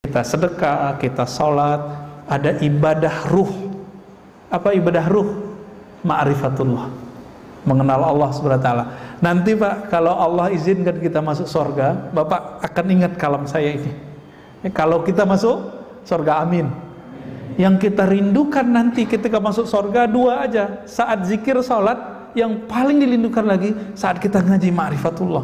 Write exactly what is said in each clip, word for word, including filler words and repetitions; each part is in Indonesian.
kita sedekah, kita sholat, ada ibadah ruh. Apa ibadah ruh? Ma'rifatullah, mengenal Allah subhanahu wa taala. Nanti Pak, kalau Allah izinkan kita masuk surga, Bapak akan ingat kalam saya ini. Eh, kalau kita masuk surga, amin. Yang kita rindukan nanti ketika masuk surga dua aja, saat zikir sholat, yang paling dirindukan lagi saat kita ngaji ma'rifatullah.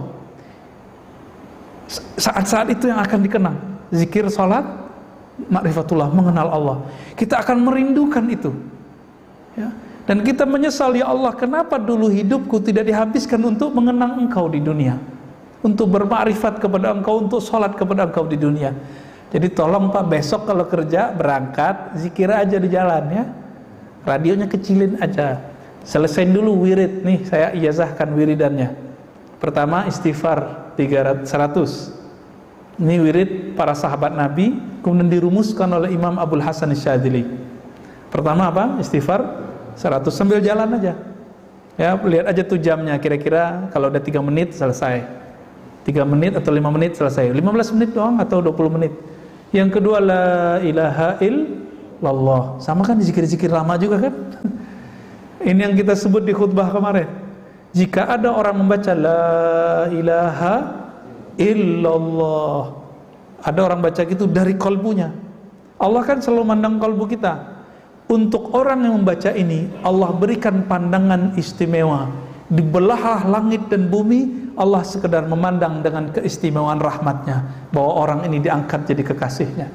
Saat-saat itu yang akan dikenang, zikir sholat, ma'rifatullah, mengenal Allah. Kita akan merindukan itu, ya. Dan kita menyesal, ya Allah, kenapa dulu hidupku tidak dihabiskan untuk mengenang Engkau di dunia, untuk bermakrifat kepada Engkau, untuk sholat kepada Engkau di dunia. Jadi tolong Pak, besok kalau kerja berangkat zikir aja di jalan, ya. Radionya kecilin aja. Selesain dulu wirid. Nih saya ijazahkan wiridannya. Pertama istighfar seratus. Ini wirid para sahabat Nabi, kemudian dirumuskan oleh Imam Abdul Hasan Asyadzili. Pertama apa? Istighfar seratus, sambil jalan aja, ya. Lihat aja tuh jamnya, kira-kira kalau udah tiga menit selesai, tiga menit atau lima menit selesai, lima belas menit doang atau dua puluh menit. Yang kedua, la ilaha illallah, sama kan, zikir-zikir lama juga kan. Ini yang kita sebut di khutbah kemarin. Jika ada orang membaca la ilaha illallah, ada orang baca gitu dari kolbunya, Allah kan selalu mandang kolbu kita. Untuk orang yang membaca ini, Allah berikan pandangan istimewa. Di belahan langit dan bumi, Allah sekedar memandang dengan keistimewaan rahmatnya, bahwa orang ini diangkat jadi kekasihnya.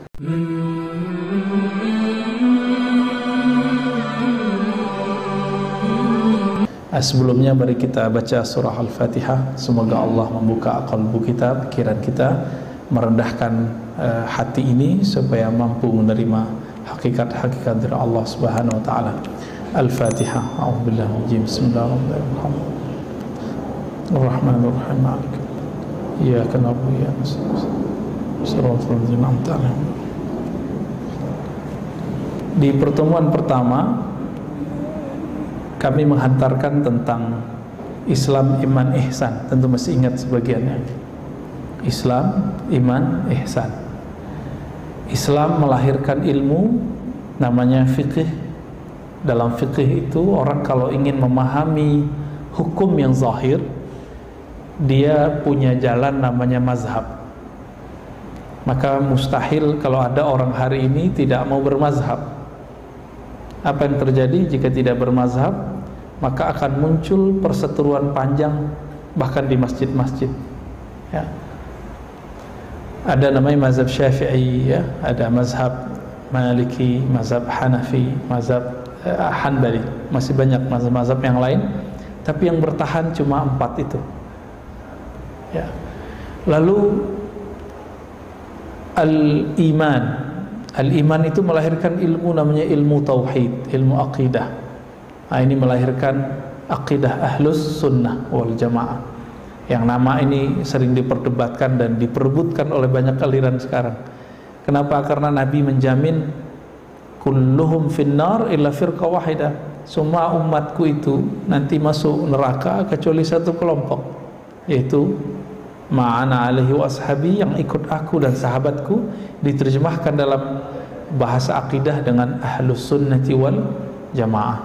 Sebelumnya mari kita baca surah Al-Fatihah. Semoga Allah membuka qalbu kita, pikiran kita, merendahkan uh, hati ini supaya mampu menerima hakikat-hakikat dari Allah Subhanahu wa taala. Al-Fatihah. A'udzubillahi Bismillahirrahmanirrahim. Ar-Rahmanir-Rahim. Malik. Iyyaka na'budu wa iyyaka nasta'in. Shiratal ladzina an'amta 'alaihim. Di pertemuan pertama kami menghantarkan tentang Islam, iman, ihsan. Tentu masih ingat sebagiannya. Islam, iman, ihsan. Islam melahirkan ilmu namanya fikih. Dalam fikih itu orang kalau ingin memahami hukum yang zahir, dia punya jalan namanya mazhab. Maka mustahil kalau ada orang hari ini tidak mau bermazhab. Apa yang terjadi jika tidak bermazhab? Maka akan muncul perseteruan panjang bahkan di masjid-masjid, ya. Ada namanya mazhab Syafi'i, ya, ada mazhab Maliki, mazhab Hanafi, mazhab uh, Hanbali, masih banyak mazhab-mazhab yang lain, tapi yang bertahan cuma empat itu, ya. Lalu al-iman, al-iman itu melahirkan ilmu namanya ilmu tauhid, ilmu aqidah. Nah, ini melahirkan aqidah ahlus sunnah wal jamaah, yang nama ini sering diperdebatkan dan diperebutkan oleh banyak aliran sekarang. Kenapa? Karena Nabi menjamin kulluhum finnar illa firqa wahidah, semua umatku itu nanti masuk neraka kecuali satu kelompok, yaitu ma'ana alaihi wa ashabi, yang ikut aku dan sahabatku. Diterjemahkan dalam bahasa akidah dengan ahlus sunnati wal jamaah.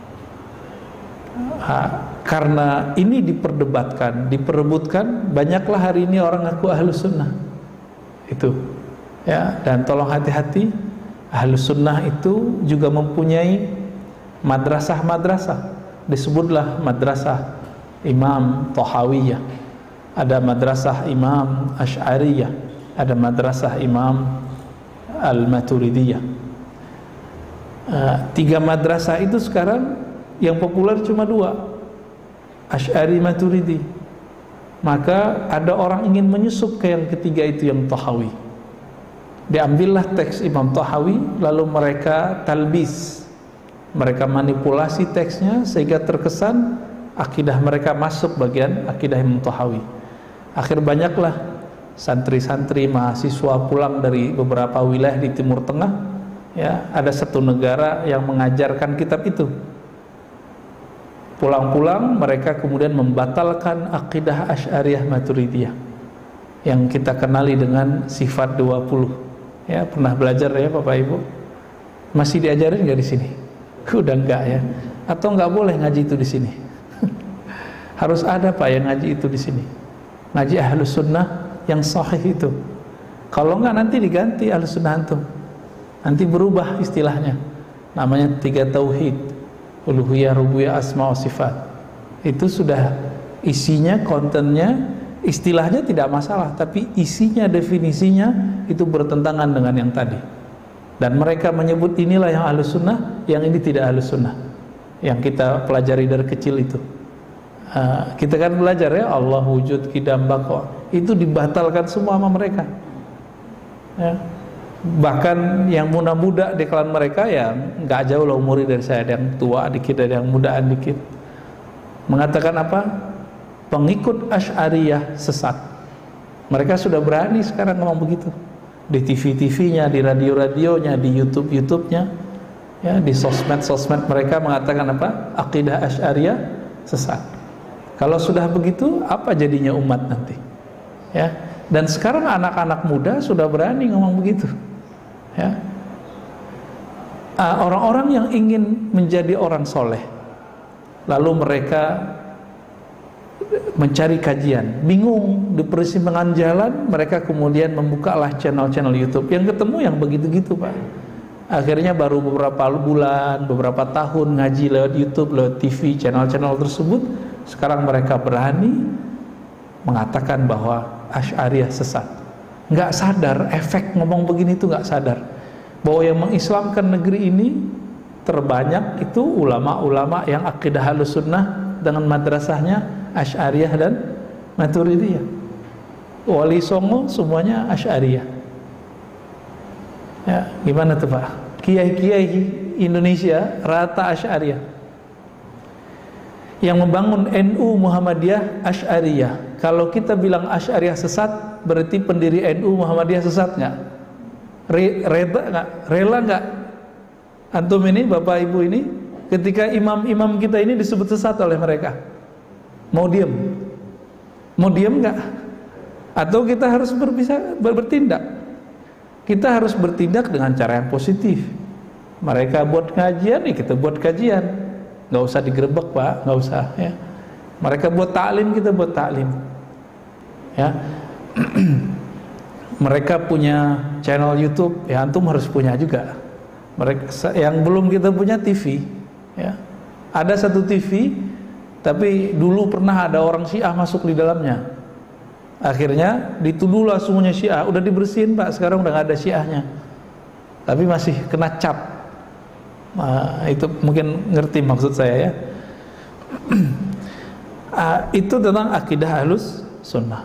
Ha, karena ini diperdebatkan, diperebutkan, banyaklah hari ini orang ngaku ahlus sunnah itu, ya. Dan tolong hati-hati, ahlus sunnah itu juga mempunyai madrasah-madrasah. Disebutlah madrasah Imam Thahawiyah, ada madrasah Imam Asy'ariyah, ada madrasah Imam Al-Maturidiyah. uh, Tiga madrasah itu sekarang yang populer cuma dua, Asy'ari, Maturidi. Maka ada orang ingin menyusup ke yang ketiga itu, yang Tahawi. Diambillah teks Imam Tahawi, lalu mereka talbis, mereka manipulasi teksnya sehingga terkesan akidah mereka masuk bagian akidah Imam Tahawi. Akhir banyaklah santri-santri mahasiswa pulang dari beberapa wilayah di Timur Tengah, ya, ada satu negara yang mengajarkan kitab itu. Pulang-pulang mereka kemudian membatalkan akidah Asy'ariyah Maturidiyah yang kita kenali dengan sifat dua puluh, Ya, pernah belajar ya Bapak Ibu? Masih diajarin nggak di sini? Udah enggak ya? Atau nggak boleh ngaji itu di sini? Harus ada Pak yang ngaji itu di sini. Ngaji Ahlus Sunnah yang sahih itu. Kalau enggak nanti diganti Ahlus Sunnah antum. Nanti berubah istilahnya. Namanya tiga tauhid. Uluhiyah, rububiyah, asma wa sifat. Itu sudah isinya, kontennya, istilahnya tidak masalah, tapi isinya, definisinya itu bertentangan dengan yang tadi. Dan mereka menyebut inilah yang Ahlus Sunnah, yang ini tidak Ahlus Sunnah. Yang kita pelajari dari kecil itu. Uh, kita kan belajar ya Allah wujud, qidam, baqa. Itu dibatalkan semua sama mereka. Ya. Bahkan yang muda-muda di kalangan mereka ya nggak jauh lah umurnya dari saya, ada yang tua dikit, ada yang mudaan dikit. Mengatakan apa? Pengikut Asy'ariyah sesat. Mereka sudah berani sekarang ngomong begitu. Di T V-T V-nya, di radio-radionya, di YouTube-YouTube-nya, ya, di sosmed-sosmed mereka mengatakan apa? Akidah Asy'ariyah sesat. Kalau sudah begitu, apa jadinya umat nanti? Ya. Dan sekarang anak-anak muda sudah berani ngomong begitu. Ya. Orang-orang yang ingin menjadi orang soleh, lalu mereka mencari kajian, bingung di persimpangan jalan, mereka kemudian membukalah channel-channel YouTube. Yang ketemu yang begitu-gitu Pak. Akhirnya baru beberapa bulan, beberapa tahun ngaji lewat YouTube, lewat T V, channel-channel tersebut, sekarang mereka berani mengatakan bahwa Asy'ariyah sesat. Nggak sadar, efek ngomong begini itu nggak sadar bahwa yang mengislamkan negeri ini terbanyak itu ulama-ulama yang akidah Ahlus Sunnah dengan madrasahnya Asy'ariyah dan Maturidiyah. Wali Songo semuanya Asy'ariyah. Ya, gimana tuh Pak? Kiai-kiai Indonesia rata Asy'ariyah. Yang membangun N U Muhammadiyah Asy'ariyah. Kalau kita bilang Asy'ariyah sesat, berarti pendiri N U Muhammadiyah sesat nggak? Re, rela nggak? Rela nggak? Antum ini, Bapak Ibu ini, ketika imam-imam kita ini disebut sesat oleh mereka, mau diem? Mau diem nggak? Atau kita harus berbisa, ber, bertindak? Kita harus bertindak dengan cara yang positif. Mereka buat kajian, ya kita buat kajian. Nggak usah digerebek Pak, nggak usah ya. Mereka buat taklim, kita buat taklim ya. Mereka punya channel YouTube, ya antum harus punya juga. Mereka yang belum kita punya T V ya. Ada satu T V, tapi dulu pernah ada orang Syiah masuk di dalamnya. Akhirnya dituduhlah semuanya Syiah, udah dibersihin Pak, sekarang udah nggak ada Syiahnya. Tapi masih kena cap. Nah, itu mungkin ngerti maksud saya ya. uh, itu tentang akidah Ahlus Sunnah.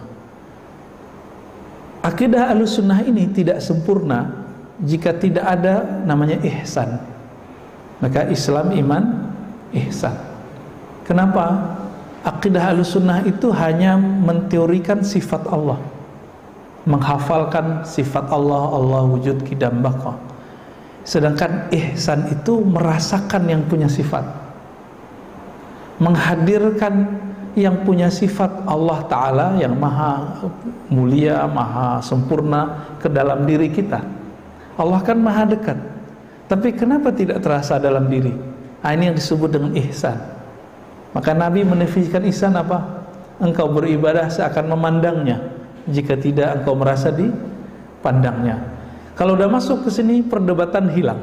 Akidah Ahlus Sunnah ini tidak sempurna jika tidak ada namanya ihsan. Maka Islam, iman, ihsan. Kenapa? Akidah Ahlus Sunnah itu hanya menteorikan sifat Allah, menghafalkan sifat Allah, Allah wujud, qidam, baqa. Sedangkan ihsan itu merasakan yang punya sifat, menghadirkan yang punya sifat Allah Ta'ala yang maha mulia, maha sempurna ke dalam diri kita. Allah kan maha dekat, tapi kenapa tidak terasa dalam diri? Nah, ini yang disebut dengan ihsan. Maka Nabi mendefinisikan ihsan apa? Engkau beribadah seakan memandangnya, jika tidak engkau merasa dipandangnya. Kalau udah masuk ke sini perdebatan hilang.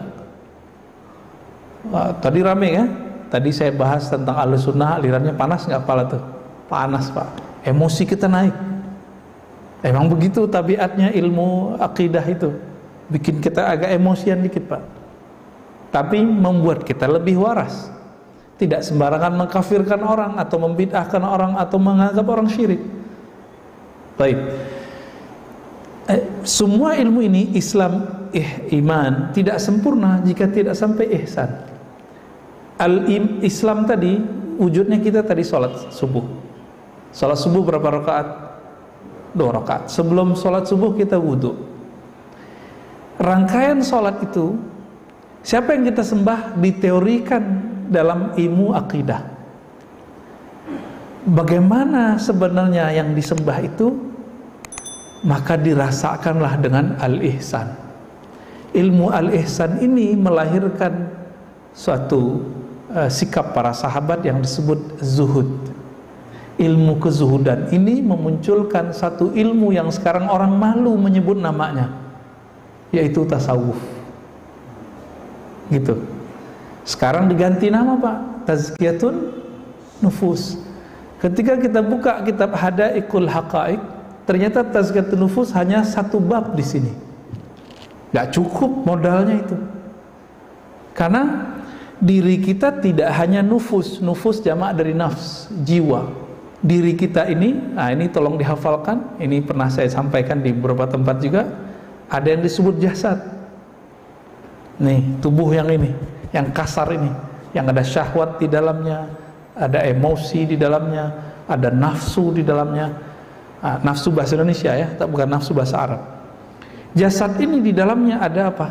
Wah, tadi rame ya. Tadi saya bahas tentang Ahlus Sunnah, alirannya panas nggak kepala tuh? Panas Pak. Emosi kita naik. Emang begitu tabiatnya ilmu akidah itu. Bikin kita agak emosian dikit Pak. Tapi membuat kita lebih waras. Tidak sembarangan mengkafirkan orang atau membid'ahkan orang atau menganggap orang syirik. Baik. Eh, semua ilmu ini Islam, eh, iman tidak sempurna jika tidak sampai ihsan. Al-Islam tadi wujudnya kita tadi sholat subuh. Sholat subuh berapa rakaat? Dua rakaat. Sebelum sholat subuh kita wudhu. Rangkaian sholat itu siapa yang kita sembah diteorikan dalam ilmu akidah. Bagaimana sebenarnya yang disembah itu? Maka dirasakanlah dengan al-ihsan. ilmu al-ihsan ini melahirkan suatu uh, sikap para sahabat yang disebut zuhud. Ilmu kezuhudan ini memunculkan satu ilmu yang sekarang orang malu menyebut namanya, yaitu tasawuf. Gitu. Sekarang diganti nama, Pak, Tazkiyatun Nufus. Ketika kita buka kitab Hadaikul Haqaiq, ternyata Tazkiyatun Nufus hanya satu bab di sini. Gak cukup modalnya itu. Karena diri kita tidak hanya nufus, nufus jamak dari nafs, jiwa. Diri kita ini, nah ini tolong dihafalkan, ini pernah saya sampaikan di beberapa tempat juga. Ada yang disebut jasad. Nih, tubuh yang ini, yang kasar ini, yang ada syahwat di dalamnya, ada emosi di dalamnya, ada nafsu di dalamnya. Nah, nafsu bahasa Indonesia ya, tak bukan nafsu bahasa Arab. Jasad ini di dalamnya ada apa?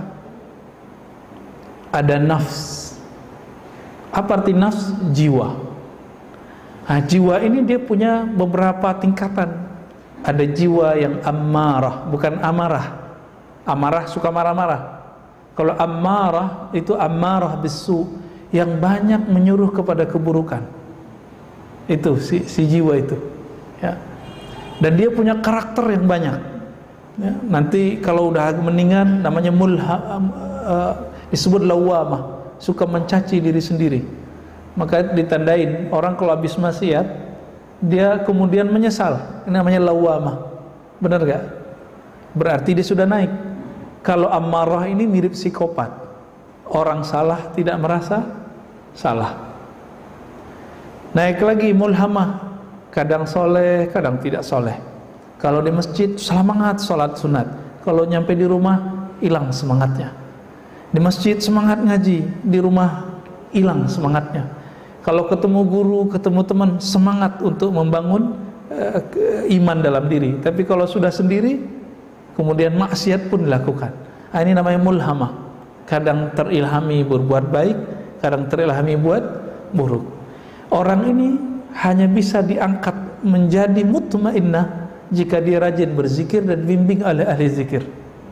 Ada nafs. Apa arti nafs? Jiwa. Nah, jiwa ini dia punya beberapa tingkatan. Ada jiwa yang ammarah, bukan amarah. Amarah suka marah-marah. Kalau ammarah itu ammarah bisu, yang banyak menyuruh kepada keburukan. Itu si, si jiwa itu, ya. Dan dia punya karakter yang banyak. Ya, nanti kalau udah mendingan namanya mulha, uh, disebut lawamah, suka mencaci diri sendiri. Maka ditandain orang kalau habis maksiat dia kemudian menyesal, ini namanya lawamah. Benar gak? Berarti dia sudah naik. Kalau ammarah ini mirip psikopat, orang salah tidak merasa salah. Naik lagi mulhamah, kadang soleh, kadang tidak soleh. Kalau di masjid semangat sholat sunat, kalau nyampe di rumah hilang semangatnya. Di masjid semangat ngaji, di rumah hilang semangatnya. Kalau ketemu guru, ketemu teman, semangat untuk membangun uh, iman dalam diri. Tapi kalau sudah sendiri, kemudian maksiat pun dilakukan. Nah, ini namanya mulhamah. Kadang terilhami berbuat baik, kadang terilhami buat buruk. Orang ini hanya bisa diangkat menjadi mutmainnah jika dia rajin berzikir dan bimbing oleh ahli zikir.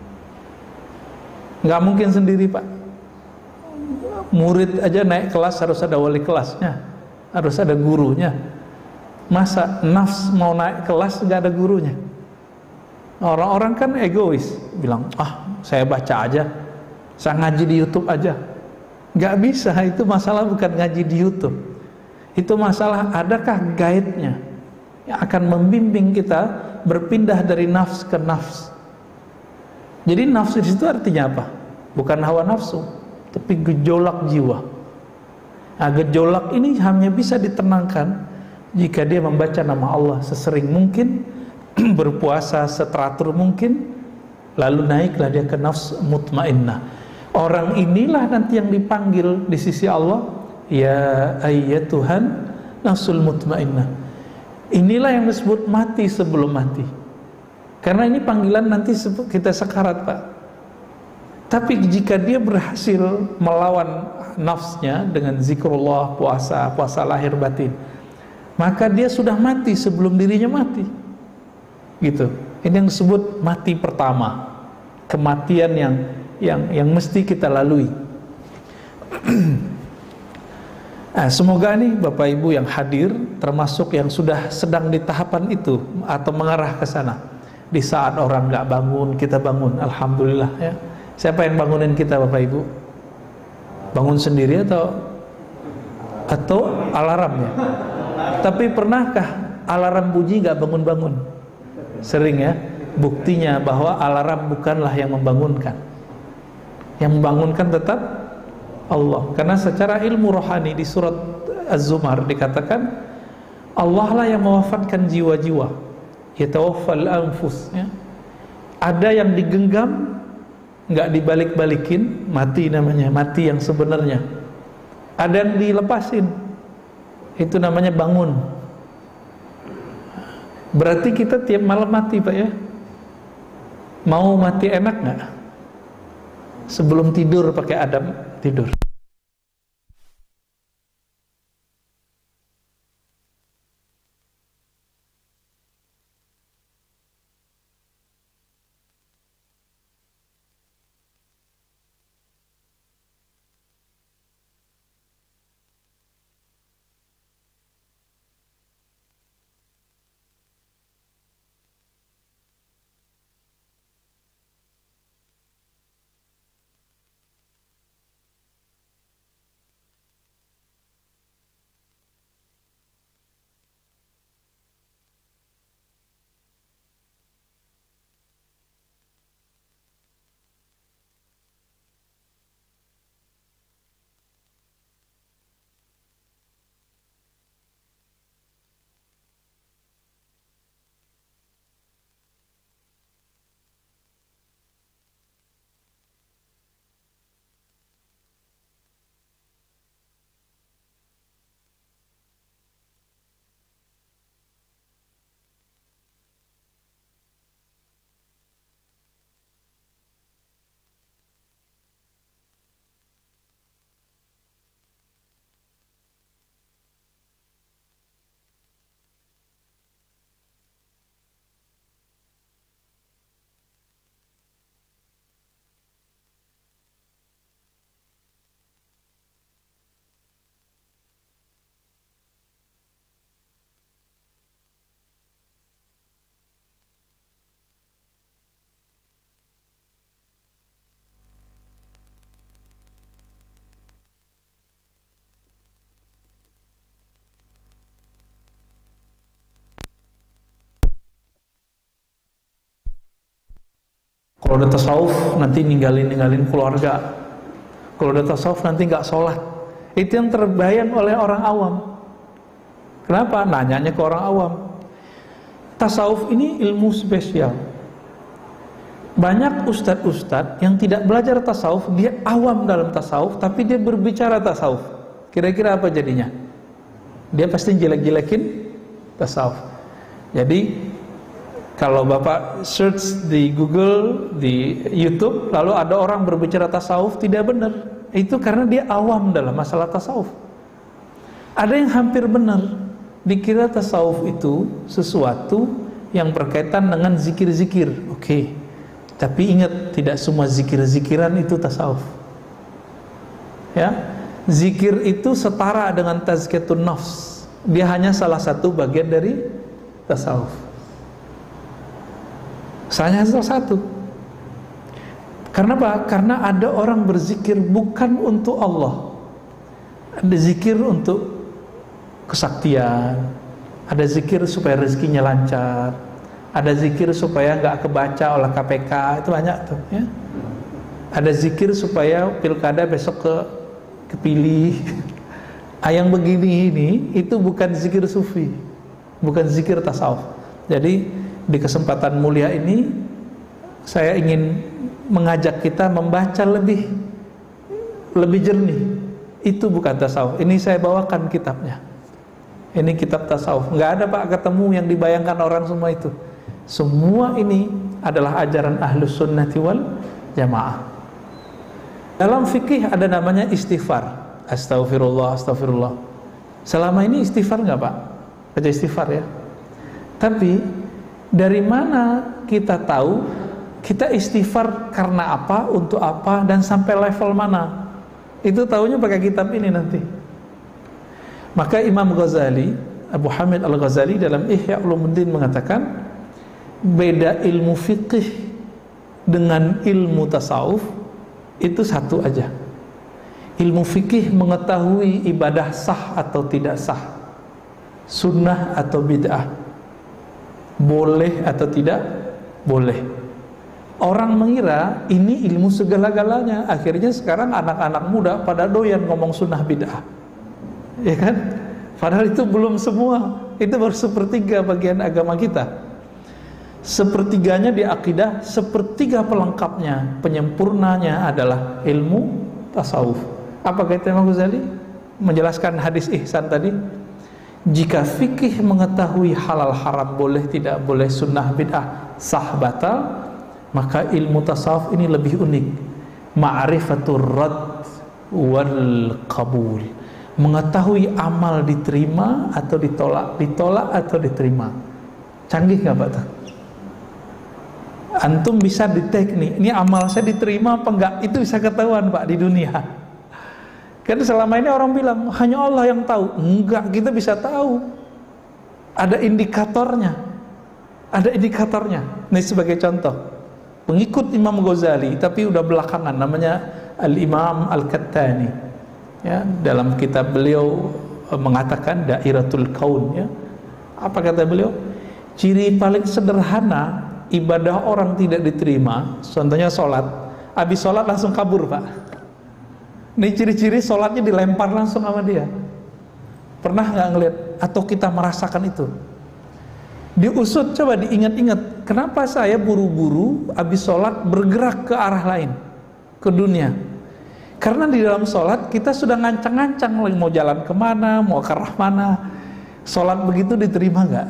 Nggak mungkin sendiri, Pak. Murid aja naik kelas harus ada wali kelasnya, harus ada gurunya. Masa nafs mau naik kelas nggak ada gurunya? Orang-orang kan egois, bilang, ah saya baca aja, saya ngaji di YouTube aja. Nggak bisa, itu masalah bukan ngaji di YouTube. Itu masalah adakah guide-nya yang akan membimbing kita berpindah dari nafs ke nafs. Jadi nafs di situ artinya apa? Bukan hawa nafsu, tapi gejolak jiwa. Nah, gejolak ini hanya bisa ditenangkan jika dia membaca nama Allah sesering mungkin, berpuasa seteratur mungkin, lalu naiklah dia ke nafs mutmainnah. Orang inilah nanti yang dipanggil di sisi Allah, ya ayyatuhan nafsul mutmainnah. Inilah yang disebut mati sebelum mati. Karena ini panggilan nanti kita sekarat, Pak. Tapi jika dia berhasil melawan nafsnya dengan zikrullah, puasa, puasa lahir batin, maka dia sudah mati sebelum dirinya mati. Gitu. Ini yang disebut mati pertama. Kematian yang yang yang mesti kita lalui. Nah, semoga nih Bapak Ibu yang hadir termasuk yang sudah sedang di tahapan itu atau mengarah ke sana. Di saat orang nggak bangun, kita bangun, alhamdulillah ya. Siapa yang bangunin kita, Bapak Ibu? Bangun sendiri atau atau alarm ya? Tapi pernahkah alarm bunyi nggak bangun-bangun? Sering ya. Buktinya bahwa alarm bukanlah yang membangunkan. Yang membangunkan tetap Allah. Karena secara ilmu rohani di surat Az-Zumar dikatakan Allah lah yang mewafatkan jiwa-jiwa. Yatawaffal anfus ya. Ada yang digenggam nggak dibalik-balikin, mati namanya, mati yang sebenarnya. Ada yang dilepasin, itu namanya bangun. Berarti kita tiap malam mati, Pak ya. Mau mati enak nggak? Sebelum tidur pakai adab tidur. Kalau udah tasawuf nanti ninggalin-ninggalin keluarga. Kalau udah tasawuf nanti nggak sholat. Itu yang terbayang oleh orang awam. Kenapa? Nanyanya ke orang awam. Tasawuf ini ilmu spesial. Banyak ustadz-ustadz yang tidak belajar tasawuf, dia awam dalam tasawuf, tapi dia berbicara tasawuf. Kira-kira apa jadinya? Dia pasti jelek-jelekin tasawuf. Jadi kalau Bapak search di Google, di YouTube, lalu ada orang berbicara tasawuf, tidak benar. Itu karena dia awam dalam masalah tasawuf. Ada yang hampir benar. Dikira tasawuf itu sesuatu yang berkaitan dengan zikir-zikir. Oke. Tapi ingat, tidak semua zikir-zikiran itu tasawuf. Ya. Zikir itu setara dengan tazkiyatun nafs. Dia hanya salah satu bagian dari tasawuf. Hanya salah satu. Karena apa? Karena ada orang berzikir bukan untuk Allah. Ada zikir untuk kesaktian. Ada zikir supaya rezekinya lancar. Ada zikir supaya nggak kebaca oleh K P K. Itu banyak tuh. Ya. Ada zikir supaya pilkada besok ke kepilih. Ah, yang begini ini itu bukan zikir sufi, bukan zikir tasawuf. Jadi di kesempatan mulia ini saya ingin mengajak kita membaca lebih lebih jernih. Itu bukan tasawuf. Ini saya bawakan kitabnya. Ini kitab tasawuf. Nggak ada Pak ketemu yang dibayangkan orang semua itu. Semua ini adalah ajaran Ahlus Sunnati wal Jamaah. Dalam fikih ada namanya istighfar. Astaghfirullah, astaghfirullah. Selama ini istighfar nggak Pak? Baca istighfar ya. Tapi dari mana kita tahu kita istighfar karena apa, untuk apa, dan sampai level mana? Itu tahunya pakai kitab ini nanti. Maka Imam Ghazali, Abu Hamid Al-Ghazali dalam Ihya Ulumuddin mengatakan, beda ilmu fikih dengan ilmu tasawuf itu satu aja. Ilmu fikih mengetahui ibadah sah atau tidak sah, sunnah atau bid'ah, boleh atau tidak boleh. Orang mengira ini ilmu segala-galanya. Akhirnya sekarang anak-anak muda pada doyan ngomong sunnah bid'ah, ya kan? Padahal itu belum semua. Itu baru sepertiga bagian agama kita. Sepertiganya di akidah, sepertiga pelengkapnya, penyempurnanya adalah ilmu tasawuf. Apa kata Imam Ghazali? Menjelaskan hadis ihsan tadi. Jika fikih mengetahui halal haram, boleh tidak boleh, sunnah bid'ah, sah batal, maka ilmu tasawuf ini lebih unik. Ma'rifatur rad wal qabul. Mengetahui amal diterima atau ditolak, ditolak atau diterima. Canggih nggak Pak? Antum bisa detek nih, ini amal saya diterima apa enggak? Itu bisa ketahuan Pak di dunia. Kan selama ini orang bilang hanya Allah yang tahu. Enggak, kita bisa tahu. Ada indikatornya. Ada indikatornya. Ini sebagai contoh. Pengikut Imam Ghazali tapi udah belakangan, namanya Al-Imam Al-Kattani. Ya, dalam kitab beliau mengatakan Dairatul Kaun, ya. Apa kata beliau? Ciri paling sederhana ibadah orang tidak diterima, contohnya sholat. Habis sholat langsung kabur Pak. Ini ciri-ciri sholatnya dilempar langsung sama dia. Pernah nggak ngeliat? Atau kita merasakan itu? Diusut, coba diingat-ingat. Kenapa saya buru-buru habis sholat bergerak ke arah lain, ke dunia? Karena di dalam sholat kita sudah ngancang-ngancang mau jalan kemana, mau ke arah mana. Sholat begitu diterima nggak?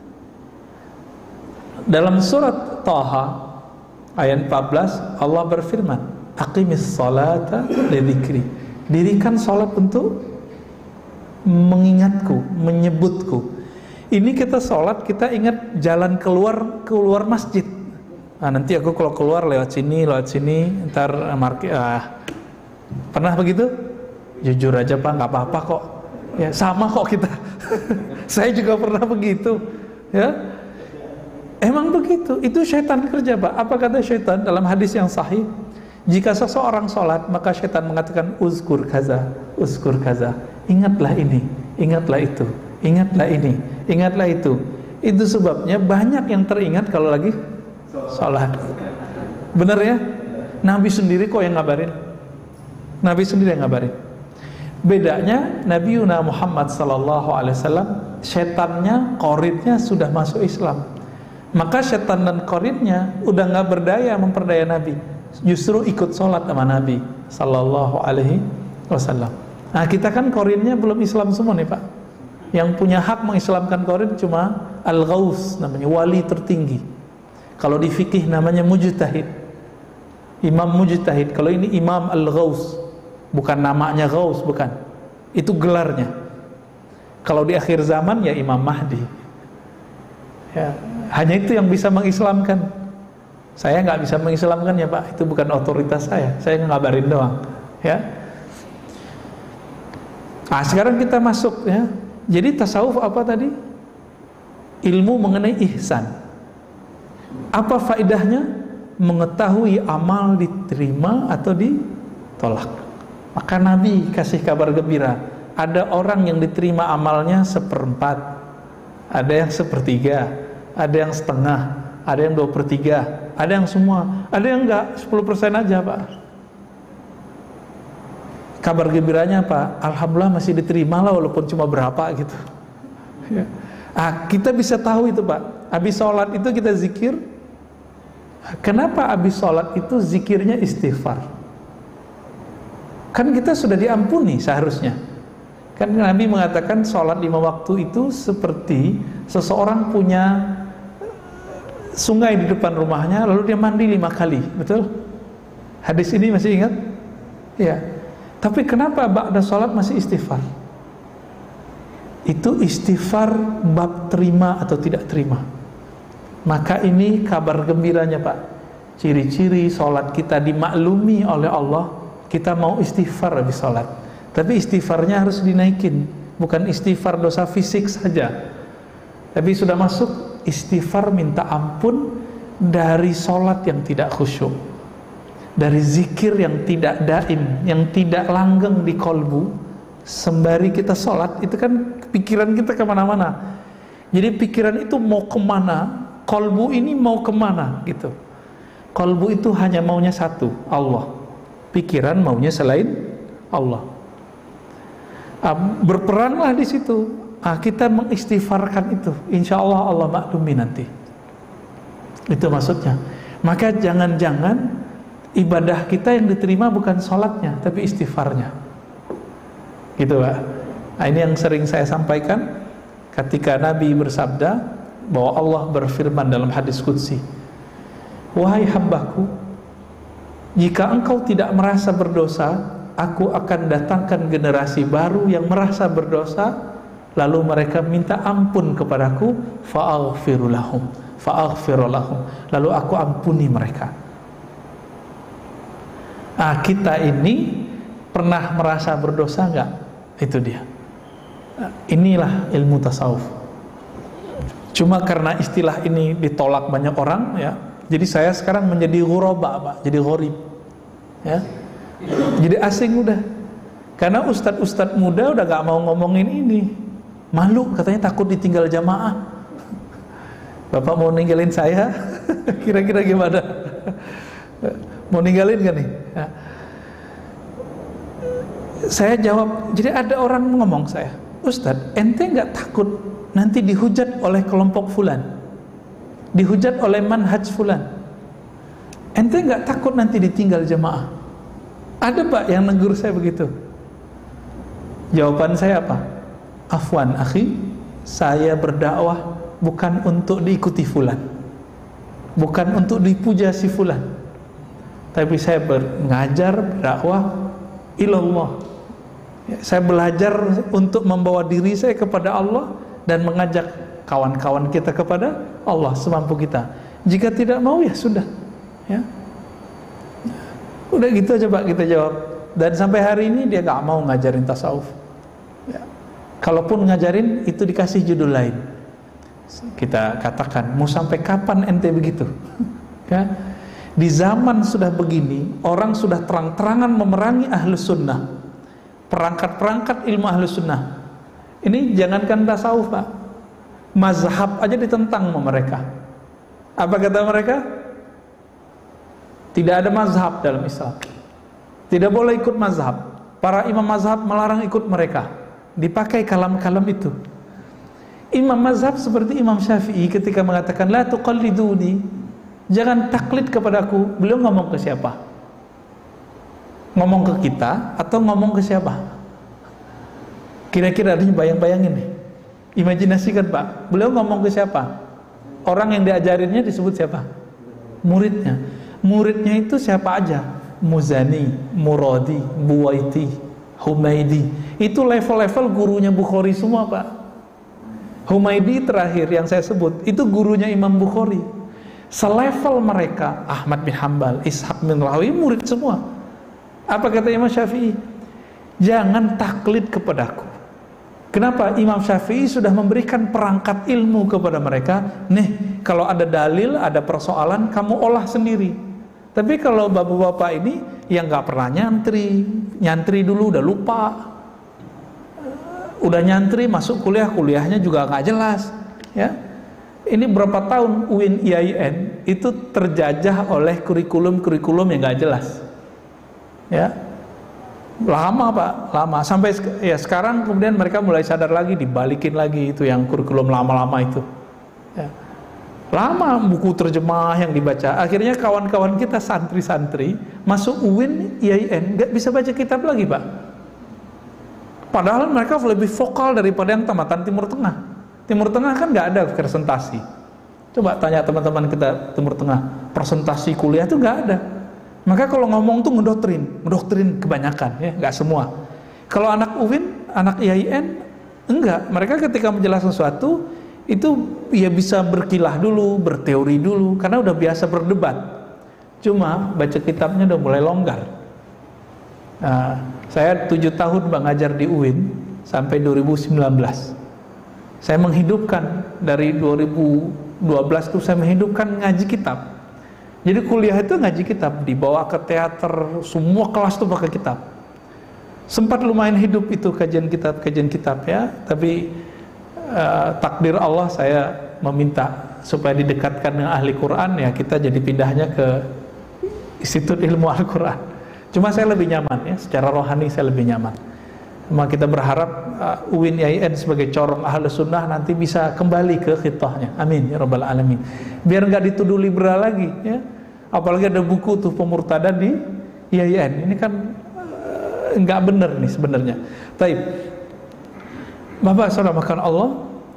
Dalam surat Taha ayat empat belas Allah berfirman, aqimis salata lidzikri. Dirikan salat untuk mengingatku, menyebutku. Ini kita salat, kita ingat jalan keluar keluar masjid. Nah, nanti aku kalau keluar lewat sini, lewat sini, ntar market. Ah, pernah begitu? Jujur aja Pak, nggak apa-apa kok. Ya sama kok kita. Saya juga pernah begitu. Ya. Emang begitu, itu syaitan kerja Pak. Apa kata syaitan dalam hadis yang sahih? Jika seseorang sholat, maka syaitan mengatakan uzkur kaza, uzkur kaza. Ingatlah ini, ingatlah itu, ingatlah ini, ingatlah itu. Itu sebabnya banyak yang teringat kalau lagi sholat. Bener ya? Nabi sendiri kok yang ngabarin. Nabi sendiri yang ngabarin. Bedanya Nabi Yuna Muhammad sallallahu alaihi wasallam, setannya, korinnya sudah masuk Islam. Maka setan dan korinnya udah nggak berdaya memperdaya Nabi. Justru ikut sholat sama Nabi sallallahu alaihi wasallam. Nah, kita kan korinnya belum Islam semua nih Pak. Yang punya hak mengislamkan korin cuma Al-Ghaus, namanya wali tertinggi. Kalau di fikih namanya mujtahid, imam mujtahid. Kalau ini Imam Al-Ghaus, bukan namanya Ghaus, bukan. Itu gelarnya. Kalau di akhir zaman ya Imam Mahdi. Ya, hanya itu yang bisa mengislamkan. Saya nggak bisa mengislamkan ya Pak. Itu bukan otoritas saya. Saya ngabarin doang. Ya. Nah, sekarang kita masuk ya. Jadi tasawuf apa tadi? Ilmu mengenai ihsan. Apa faedahnya? Mengetahui amal diterima atau ditolak. Maka Nabi kasih kabar gembira. Ada orang yang diterima amalnya seperempat, ada yang sepertiga, ada yang setengah, ada yang dua per tiga, ada yang semua, ada yang enggak, sepuluh persen aja Pak. Kabar gembiranya apa? Alhamdulillah masih diterima lah walaupun cuma berapa gitu ya. Ah, kita bisa tahu itu Pak. Habis sholat itu kita zikir. Kenapa habis sholat itu zikirnya istighfar? Kan kita sudah diampuni seharusnya. Kan Nabi mengatakan sholat lima waktu itu seperti seseorang punya sungai di depan rumahnya lalu dia mandi lima kali, betul? Hadis ini masih ingat? Ya. Tapi kenapa ba'da sholat masih istighfar? Itu istighfar bab terima atau tidak terima. Maka ini kabar gembiranya Pak. Ciri-ciri sholat kita dimaklumi oleh Allah. Kita mau istighfar habis sholat. Tapi istighfarnya harus dinaikin. Bukan istighfar dosa fisik saja. Tapi sudah masuk istighfar minta ampun dari sholat yang tidak khusyuk, dari zikir yang tidak daim, yang tidak langgeng di kolbu. Sembari kita sholat, itu kan pikiran kita kemana-mana. Jadi pikiran itu mau kemana, kolbu ini mau kemana gitu. Kolbu itu hanya maunya satu, Allah. Pikiran maunya selain Allah. Ah, berperanlah di situ. Ah, kita mengistighfarkan itu, insya Allah Allah maklumi nanti. Itu maksudnya. Maka jangan-jangan ibadah kita yang diterima bukan sholatnya, tapi istighfarnya. Gitu Pak. Nah, ini yang sering saya sampaikan ketika Nabi bersabda bahwa Allah berfirman dalam hadis qudsi, wahai hambaku, jika engkau tidak merasa berdosa, aku akan datangkan generasi baru yang merasa berdosa, lalu mereka minta ampun kepadaku, fa'aghfiru lahum, fa'aghfiru lahum, lalu aku ampuni mereka. Ah, kita ini pernah merasa berdosa enggak? Itu dia. Inilah ilmu tasawuf. Cuma karena istilah ini ditolak banyak orang ya, jadi saya sekarang menjadi ghuraba Pak, jadi gharib. Ya. Jadi asing udah. Karena ustadz-ustadz muda udah gak mau ngomongin ini. Malu katanya, takut ditinggal jamaah. Bapak mau ninggalin saya? Kira-kira gimana? Mau ninggalin gak nih? Ya. Saya jawab, jadi ada orang ngomong saya, Ustadz, ente gak takut nanti dihujat oleh kelompok fulan, dihujat oleh manhaj fulan? Ente gak takut nanti ditinggal jamaah? Ada Pak yang negur saya begitu. Jawaban saya apa? Afwan akhi, saya berdakwah bukan untuk diikuti fulan, bukan untuk dipuja si fulan, tapi saya mengajar berdakwah ilallah. Ya, saya belajar untuk membawa diri saya kepada Allah dan mengajak kawan-kawan kita kepada Allah semampu kita. Jika tidak mau ya sudah, ya. Udah gitu aja Pak kita jawab. Dan sampai hari ini dia nggak mau ngajarin tasawuf. Ya. Kalaupun ngajarin itu dikasih judul lain. Kita katakan, mau sampai kapan ente begitu? Ya. Di zaman sudah begini, orang sudah terang-terangan memerangi ahlus sunnah, perangkat-perangkat ilmu ahlus sunnah. Ini jangankan tasawuf Pak, mazhab aja ditentang sama mereka. Apa kata mereka? Tidak ada mazhab dalam Islam. Tidak boleh ikut mazhab. Para imam mazhab melarang ikut mereka. Dipakai kalam-kalam itu. Imam mazhab seperti Imam Syafi'i ketika mengatakan la tuqalliduni, jangan taklid kepadaku. Beliau ngomong ke siapa? Ngomong ke kita atau ngomong ke siapa? Kira-kira ini bayang-bayangin nih. Imajinasikan Pak, beliau ngomong ke siapa? Orang yang diajarinnya disebut siapa? Muridnya. Muridnya itu siapa aja? Muzani, Muradi, Buwaiti, Humaidi. Itu level-level gurunya Bukhari semua Pak. Humaidi terakhir yang saya sebut, itu gurunya Imam Bukhari. Selevel mereka, Ahmad bin Hambal, Ishaq bin Rawi, murid semua. Apa kata Imam Syafi'i? Jangan taklid kepadaku. Kenapa? Imam Syafi'i sudah memberikan perangkat ilmu kepada mereka. Nih, kalau ada dalil, ada persoalan, kamu olah sendiri. Tapi kalau bapak-bapak ini yang nggak pernah nyantri, nyantri dulu udah lupa, udah nyantri masuk kuliah, kuliahnya juga nggak jelas. Ya, ini berapa tahun U I N I A I N itu terjajah oleh kurikulum-kurikulum yang nggak jelas. Ya. Lama Pak, lama sampai ya sekarang kemudian mereka mulai sadar lagi, dibalikin lagi itu yang kurikulum lama-lama itu. Ya. Lama buku terjemah yang dibaca. Akhirnya kawan-kawan kita santri-santri masuk U I N I A I N nggak bisa baca kitab lagi Pak. Padahal mereka lebih vokal daripada yang tamatan Timur Tengah. Timur Tengah kan nggak ada presentasi. Coba tanya teman-teman kita Timur Tengah, presentasi kuliah itu nggak ada. Maka kalau ngomong tuh ngedoktrin, ngedoktrin kebanyakan ya, nggak semua. Kalau anak U I N, anak I A I N, enggak. Mereka ketika menjelaskan sesuatu itu ya bisa berkilah dulu, berteori dulu, karena udah biasa berdebat. Cuma baca kitabnya udah mulai longgar. Nah, saya tujuh tahun mengajar di U I N sampai dua ribu sembilan belas. Saya menghidupkan dari dua ribu dua belas tuh saya menghidupkan ngaji kitab. Jadi kuliah itu ngaji kitab, dibawa ke teater, semua kelas tuh pakai kitab. Sempat lumayan hidup itu kajian kitab, kajian kitab ya, tapi uh, takdir Allah saya meminta supaya didekatkan dengan ahli Quran ya, kita jadi pindahnya ke Institut Ilmu Al-Quran. Cuma saya lebih nyaman ya, secara rohani saya lebih nyaman. Cuma kita berharap uh, U I N I A I N sebagai corong ahli sunnah nanti bisa kembali ke khitahnya. Amin ya rabbal alamin. Biar nggak dituduh liberal lagi ya. Apalagi ada buku tuh pemurtadan di I A I N. Ini kan uh, nggak bener nih sebenarnya. Taib. Bapak saudara makan Allah,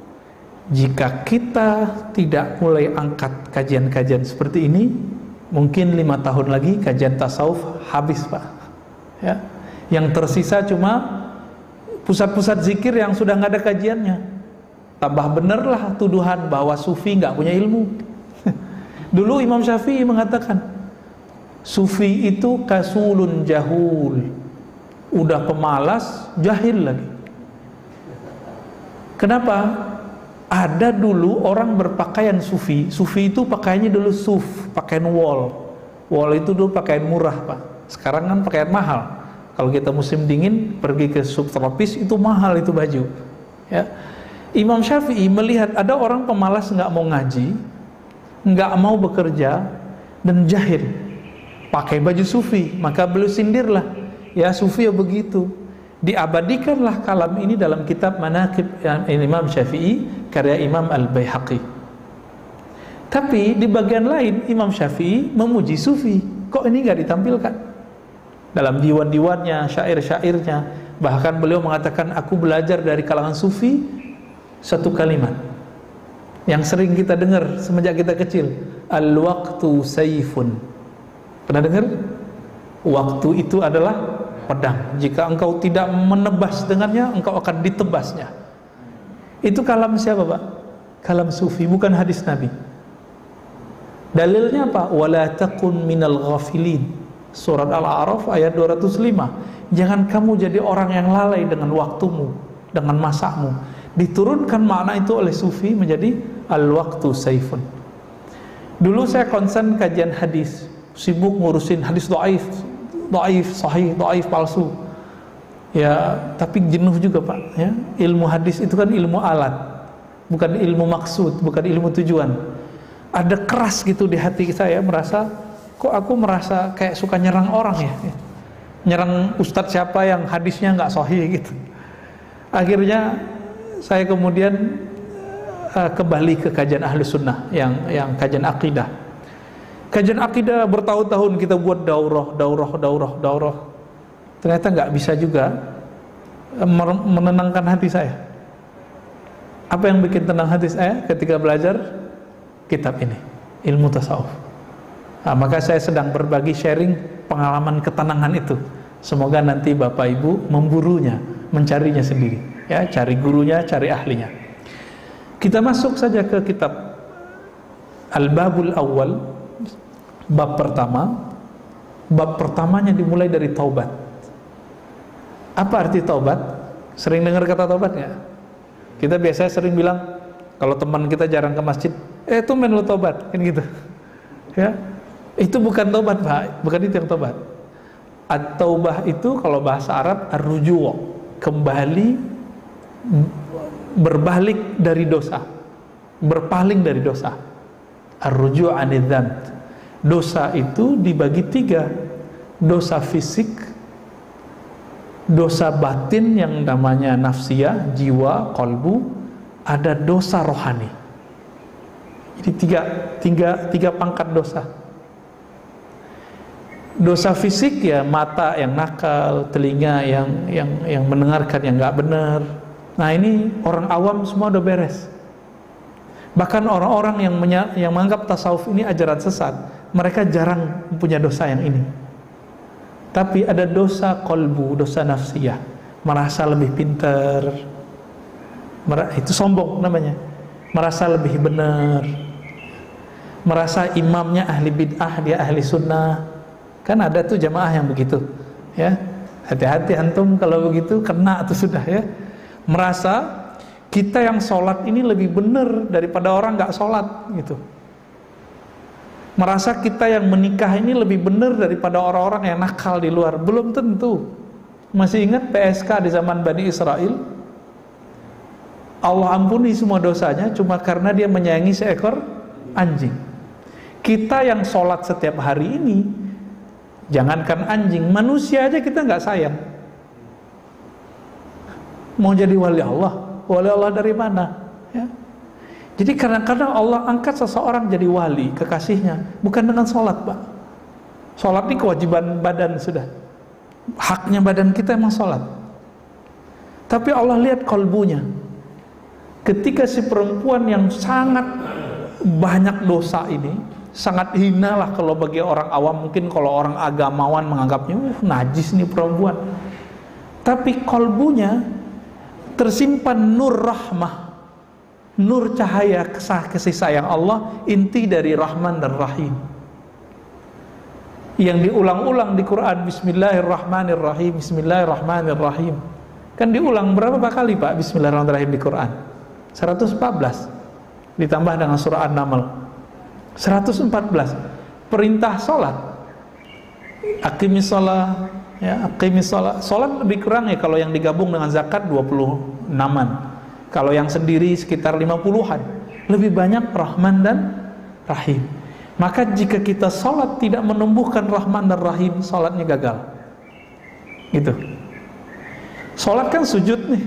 jika kita tidak mulai angkat kajian-kajian seperti ini, mungkin lima tahun lagi kajian tasawuf habis Pak. Ya. Yang tersisa cuma pusat-pusat zikir yang sudah nggak ada kajiannya. Tambah benerlah tuduhan bahwa sufi nggak punya ilmu. Dulu Imam Syafi'i mengatakan sufi itu kasulun jahul, udah pemalas, jahil lagi. Kenapa? Ada dulu orang berpakaian sufi. Sufi itu pakaiannya dulu suf, pakaian wol. Wol itu dulu pakaian murah Pak. Sekarang kan pakaian mahal. Kalau kita musim dingin pergi ke subtropis itu mahal itu baju. Ya. Imam Syafi'i melihat ada orang pemalas nggak mau ngaji, nggak mau bekerja dan jahil, pakai baju sufi, maka beliau sindirlah, ya sufi ya begitu. Diabadikanlah kalam ini dalam kitab Manaqib Imam Syafi'i karya Imam Al-Baihaqi. Tapi di bagian lain Imam Syafi'i memuji sufi, kok ini nggak ditampilkan dalam diwan-diwannya, syair-syairnya. Bahkan beliau mengatakan, aku belajar dari kalangan sufi satu kalimat yang sering kita dengar semenjak kita kecil, al-waqtu sayfun. Pernah dengar? Waktu itu adalah pedang. Jika engkau tidak menebas dengannya, engkau akan ditebasnya. Itu kalam siapa Pak? Kalam sufi, bukan hadis Nabi. Dalilnya apa? Wala takun minal ghafilin. Surat Al-A'raf ayat dua ratus lima. Jangan kamu jadi orang yang lalai dengan waktumu, dengan masamu. Diturunkan makna itu oleh sufi menjadi al-waqtu saifun. Dulu saya konsen kajian hadis, sibuk ngurusin hadis dhaif, dhaif, sahih, dhaif, palsu. Ya, tapi jenuh juga Pak, ya. Ilmu hadis itu kan ilmu alat, bukan ilmu maksud, bukan ilmu tujuan. Ada keras gitu di hati saya merasa kok aku merasa kayak suka nyerang orang ya, nyerang ustadz siapa yang hadisnya nggak sahih gitu. Akhirnya saya kemudian uh, kembali ke kajian ahli sunnah yang yang kajian akidah. Kajian akidah bertahun-tahun kita buat daurah, daurah, daurah, daurah. Ternyata nggak bisa juga menenangkan hati saya. Apa yang bikin tenang hati saya ketika belajar kitab ini, ilmu tasawuf. Nah, maka saya sedang berbagi sharing pengalaman ketenangan itu. Semoga nanti Bapak Ibu memburunya, mencarinya sendiri. Ya, cari gurunya, cari ahlinya. Kita masuk saja ke kitab Al-Babul Awwal, bab pertama. Bab pertamanya dimulai dari taubat. Apa arti taubat? Sering dengar kata taubat nggak? Kita biasanya sering bilang kalau teman kita jarang ke masjid, eh itu men lo taubat, kan gitu. Ya, itu bukan taubat Pak, bukan itu yang taubat. At-taubah itu kalau bahasa Arab ar-ruju', kembali, berbalik dari dosa, berpaling dari dosa. Ar-ruju' anidz-dzamb. Dosa itu dibagi tiga: dosa fisik, dosa batin yang namanya nafsiyah, jiwa, kolbu, ada dosa rohani. Jadi tiga, tiga, tiga pangkat dosa. Dosa fisik ya mata yang nakal, telinga yang yang yang mendengarkan yang nggak benar. Nah ini orang awam semua udah beres. Bahkan orang-orang yang menya, yang menganggap tasawuf ini ajaran sesat, mereka jarang punya dosa yang ini. Tapi ada dosa kolbu, dosa nafsiyah, merasa lebih pintar, itu sombong namanya, merasa lebih benar, merasa imamnya ahli bid'ah, dia ahli sunnah. Kan ada tuh jamaah yang begitu, ya. Hati-hati antum kalau begitu kena tuh sudah ya. Merasa kita yang sholat ini lebih benar daripada orang nggak sholat gitu. Merasa kita yang menikah ini lebih benar daripada orang-orang yang nakal di luar. Belum tentu. Masih ingat P S K di zaman Bani Israel? Allah ampuni semua dosanya cuma karena dia menyayangi seekor anjing. Kita yang sholat setiap hari ini, jangankan anjing, manusia aja kita nggak sayang. Mau jadi wali Allah, wali Allah dari mana? Ya. Jadi kadang-kadang Allah angkat seseorang jadi wali, kekasihnya, bukan dengan sholat Pak. Sholat ini kewajiban badan sudah. Haknya badan kita emang sholat. Tapi Allah lihat kolbunya. Ketika si perempuan yang sangat banyak dosa ini, sangat hina lah kalau bagi orang awam, mungkin kalau orang agamawan menganggapnya, uh, najis nih perempuan. Tapi kolbunya tersimpan nur rahmah, nur cahaya kesah kasih sayang Allah, inti dari Rahman dan Rahim, yang diulang-ulang di Quran. Bismillahirrahmanirrahim, Bismillahirrahmanirrahim. Kan diulang berapa kali Pak Bismillahirrahmanirrahim di Quran? seratus empat belas ditambah dengan surah An-Naml seratus empat belas. Perintah sholat, aqimis sholat, ya, aqimis sholat. Sholat lebih kurang ya kalau yang digabung dengan zakat dua puluh enaman, kalau yang sendiri sekitar lima puluhan. Lebih banyak Rahman dan Rahim. Maka jika kita sholat tidak menumbuhkan Rahman dan Rahim, sholatnya gagal. Gitu. Sholat kan sujud nih.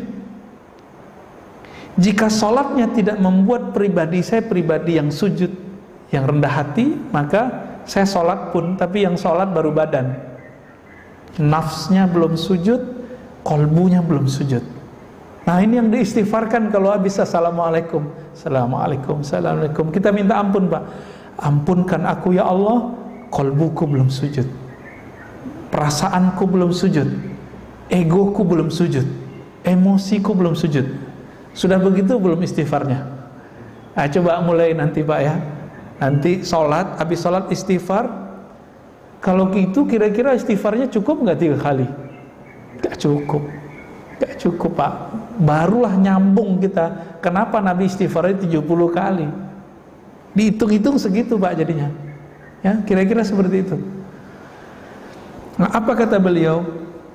Jika sholatnya tidak membuat pribadi saya pribadi yang sujud, yang rendah hati, maka saya sholat pun, tapi yang sholat baru badan, nafsnya belum sujud, kolbunya belum sujud. Nah ini yang diistighfarkan kalau habis assalamualaikum, assalamualaikum, assalamualaikum. Kita minta ampun Pak, ampunkan aku ya Allah, kolbuku belum sujud, perasaanku belum sujud, egoku belum sujud, emosiku belum sujud. Sudah begitu belum istighfarnya? Nah, coba mulai nanti Pak ya. Nanti sholat, habis sholat istighfar. Kalau gitu kira-kira istighfarnya cukup nggak tiga kali? Gak cukup, gak cukup Pak. Barulah nyambung kita. Kenapa Nabi istighfarnya tujuh puluh kali? Dihitung-hitung segitu Pak jadinya. Ya, kira-kira seperti itu. Nah, apa kata beliau?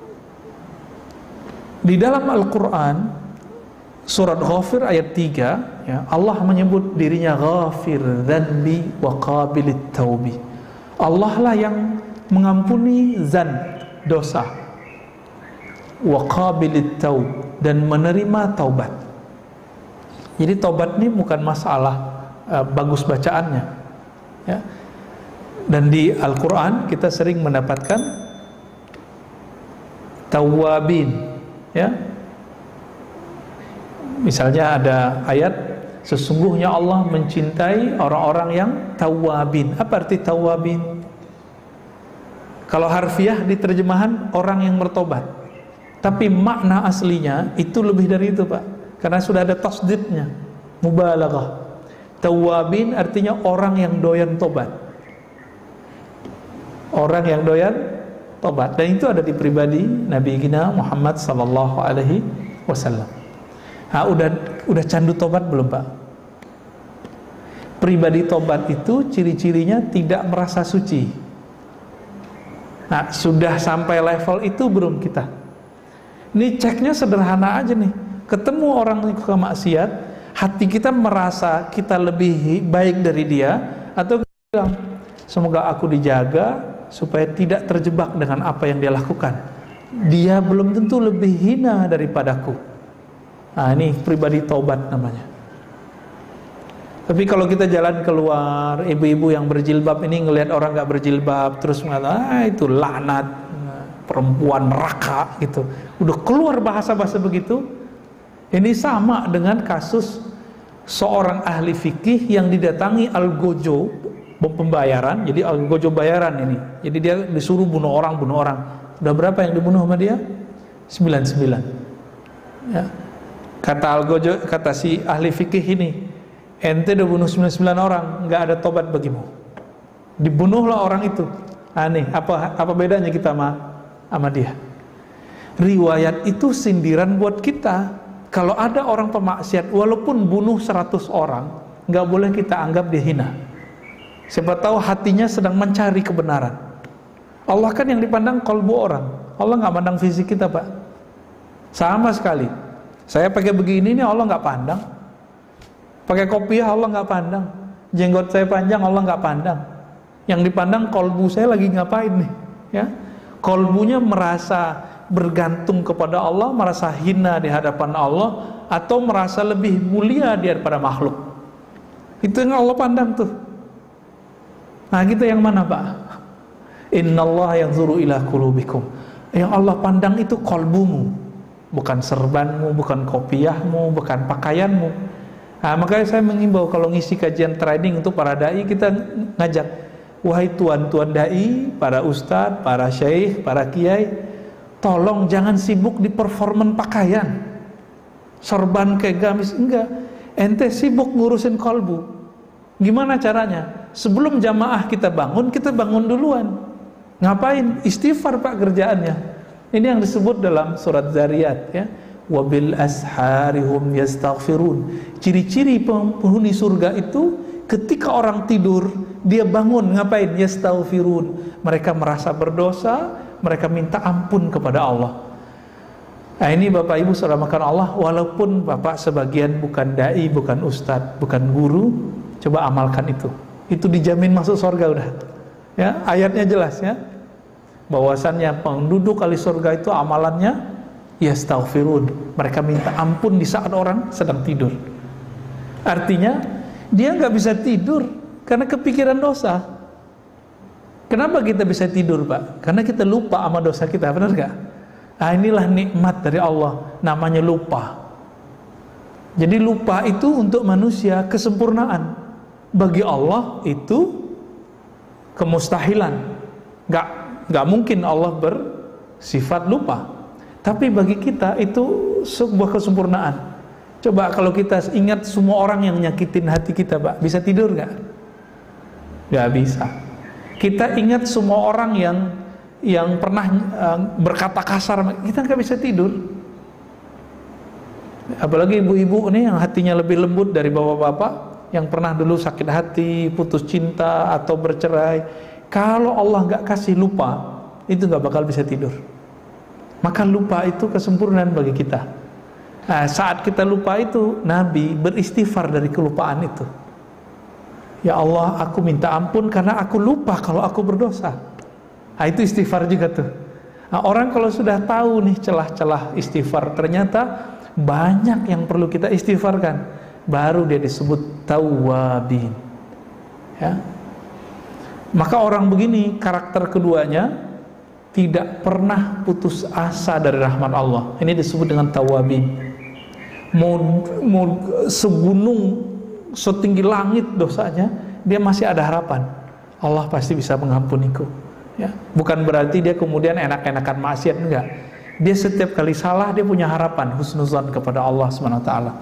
Di dalam Al-Quran Surat Ghafir ayat tiga, ya, Allah menyebut dirinya Ghafir dzanbi wa qabilit taubi. Allah lah yang mengampuni zan, dosa, wa qabilit taub, dan menerima taubat. Jadi taubat ini bukan masalah uh, bagus bacaannya, ya. Dan di Al-Quran kita sering mendapatkan tawabin, ya. Misalnya ada ayat, sesungguhnya Allah mencintai orang-orang yang tawabin. Apa arti tawabin? Kalau harfiah di terjemahan orang yang bertobat, tapi makna aslinya itu lebih dari itu, Pak, karena sudah ada tasdidnya, mubalaghah. Tawabin artinya orang yang doyan tobat, orang yang doyan tobat, dan itu ada di pribadi Nabi kita Muhammad sallallahu alaihi wasallam. Nah, udah udah candu tobat belum, Pak? Pribadi tobat itu ciri-cirinya tidak merasa suci. Nah, sudah sampai level itu belum kita? Ini ceknya sederhana aja nih. Ketemu orang yang suka maksiat, hati kita merasa kita lebih baik dari dia, atau kita bilang, semoga aku dijaga supaya tidak terjebak dengan apa yang dia lakukan. Dia belum tentu lebih hina daripadaku. Nah, ini pribadi taubat namanya. Tapi kalau kita jalan keluar, ibu-ibu yang berjilbab ini ngelihat orang gak berjilbab, terus mengatakan, ah itu laknat, perempuan neraka gitu, udah keluar bahasa-bahasa begitu. Ini sama dengan kasus seorang ahli fikih yang didatangi algojo pembayaran. Jadi algojo bayaran ini, jadi dia disuruh bunuh orang, bunuh orang. Udah berapa yang dibunuh sama dia? sembilan puluh sembilan, ya. Kata algojo, kata si ahli fikih ini, ente udah bunuh sembilan puluh sembilan orang, nggak ada tobat bagimu. Dibunuhlah orang itu. Aneh, apa apa bedanya kita sama sama dia? Riwayat itu sindiran buat kita. Kalau ada orang pemaksiat, walaupun bunuh seratus orang, nggak boleh kita anggap dia hina. Siapa tahu hatinya sedang mencari kebenaran. Allah kan yang dipandang kalbu orang. Allah nggak pandang fisik kita, Pak. Sama sekali. Saya pakai begini nih Allah nggak pandang. Pakai kopiah Allah nggak pandang. Jenggot saya panjang Allah nggak pandang. Yang dipandang kolbu saya lagi ngapain nih, ya? Kolbunya merasa bergantung kepada Allah, merasa hina di hadapan Allah, atau merasa lebih mulia daripada makhluk. Itu yang Allah pandang tuh. Nah, kita yang mana, Pak? Innallaha yanzuru ila qulubikum. Yang Allah pandang itu kolbumu, bukan serbanmu, bukan kopiahmu, bukan pakaianmu. Nah, makanya saya mengimbau kalau ngisi kajian training untuk para dai, kita ngajak, wahai tuan-tuan dai, para ustadz, para syekh, para kiai, tolong jangan sibuk di performan pakaian, sorban kayak gamis, enggak. Ente sibuk ngurusin kolbu. Gimana caranya? Sebelum jamaah kita bangun, kita bangun duluan. Ngapain? Istighfar, Pak, kerjaannya. Ini yang disebut dalam surat Zariyat, ya. Wabil asharihum yastaghfirun. Ciri-ciri penghuni surga itu ketika orang tidur, dia bangun, ngapain? Yastaghfirun. Mereka merasa berdosa, mereka minta ampun kepada Allah. Nah, ini Bapak Ibu saudara makan Allah, walaupun Bapak sebagian bukan dai, bukan ustadz, bukan guru, coba amalkan itu. Itu dijamin masuk surga udah. Ya, ayatnya jelas, ya. Bahwasannya penduduk ahli surga itu amalannya yastaghfirun. Mereka minta ampun di saat orang sedang tidur. Artinya dia nggak bisa tidur karena kepikiran dosa. Kenapa kita bisa tidur, Pak? Karena kita lupa sama dosa kita, benar nggak? Nah, inilah nikmat dari Allah, namanya lupa. Jadi lupa itu untuk manusia kesempurnaan. Bagi Allah itu kemustahilan. Nggak nggak mungkin Allah bersifat lupa. Tapi bagi kita itu sebuah kesempurnaan. Coba kalau kita ingat semua orang yang nyakitin hati kita, Pak, bisa tidur nggak? Nggak bisa. Kita ingat semua orang yang yang pernah uh, berkata kasar, kita nggak bisa tidur. Apalagi ibu-ibu nih yang hatinya lebih lembut dari bapak-bapak yang pernah dulu sakit hati, putus cinta atau bercerai. Kalau Allah nggak kasih lupa, itu nggak bakal bisa tidur. Maka lupa itu kesempurnaan bagi kita. Nah, saat kita lupa itu, Nabi beristighfar dari kelupaan itu. Ya Allah, aku minta ampun karena aku lupa kalau aku berdosa. Nah, itu istighfar juga tuh. Nah, orang kalau sudah tahu nih celah-celah istighfar, ternyata banyak yang perlu kita istighfarkan, baru dia disebut tawwabin. Ya. Maka orang begini karakter keduanya tidak pernah putus asa dari rahmat Allah. Ini disebut dengan tawwabin. Mau, mau segunung, setinggi langit dosanya, dia masih ada harapan. Allah pasti bisa mengampuniku. Ya. Bukan berarti dia kemudian enak-enakan maksiat, enggak. Dia setiap kali salah dia punya harapan, husnuzan kepada Allah subhanahu wa taala.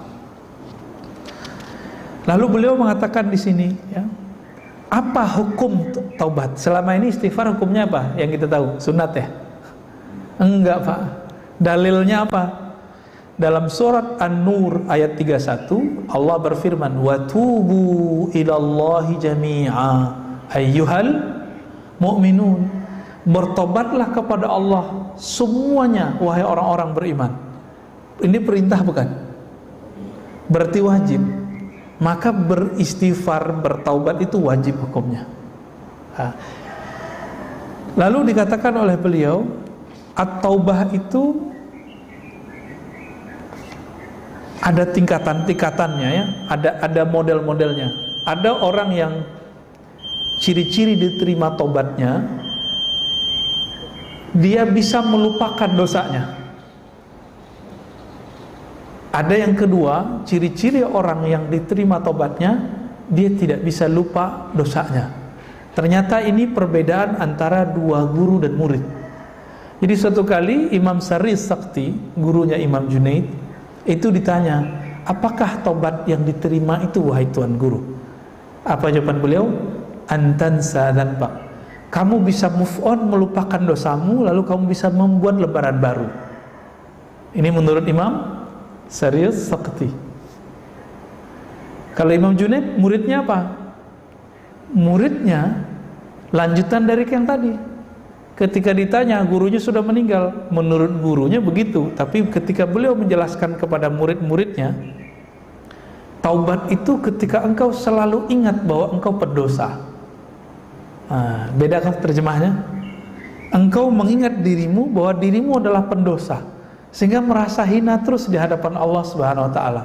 Lalu beliau mengatakan di sini, ya, apa hukum taubat? Selama ini istighfar hukumnya apa? Yang kita tahu, sunat ya? Enggak, Pak. Dalilnya apa? Dalam surat An-Nur ayat tiga puluh satu, Allah berfirman, "Wa tubu ilallahi jami'a ayyuhal mu'minun." Bertobatlah kepada Allah semuanya, wahai orang-orang beriman. Ini perintah bukan? Berarti wajib. Maka beristighfar, bertaubat itu wajib hukumnya. Nah. Lalu dikatakan oleh beliau, at-taubah itu ada tingkatan-tingkatannya, ya. Ada ada model-modelnya. Ada orang yang ciri-ciri diterima tobatnya, dia bisa melupakan dosanya. Ada yang kedua, ciri-ciri orang yang diterima tobatnya, dia tidak bisa lupa dosanya. Ternyata ini perbedaan antara dua guru dan murid. Jadi suatu kali Imam Saris Sakti, gurunya Imam Junaid, itu ditanya, apakah tobat yang diterima itu wahai Tuan Guru? Apa jawaban beliau? Antansa dzanbak. Kamu bisa move on, melupakan dosamu, lalu kamu bisa membuat lembaran baru. Ini menurut Imam Saris Sakti. Kalau Imam Junaid, muridnya apa? Muridnya lanjutan dari yang tadi. Ketika ditanya, gurunya sudah meninggal. Menurut gurunya begitu. Tapi ketika beliau menjelaskan kepada murid-muridnya, taubat itu ketika engkau selalu ingat bahwa engkau berdosa. Nah, beda kan terjemahnya? Engkau mengingat dirimu bahwa dirimu adalah pendosa, sehingga merasa hina terus di hadapan Allah Subhanahu wa taala.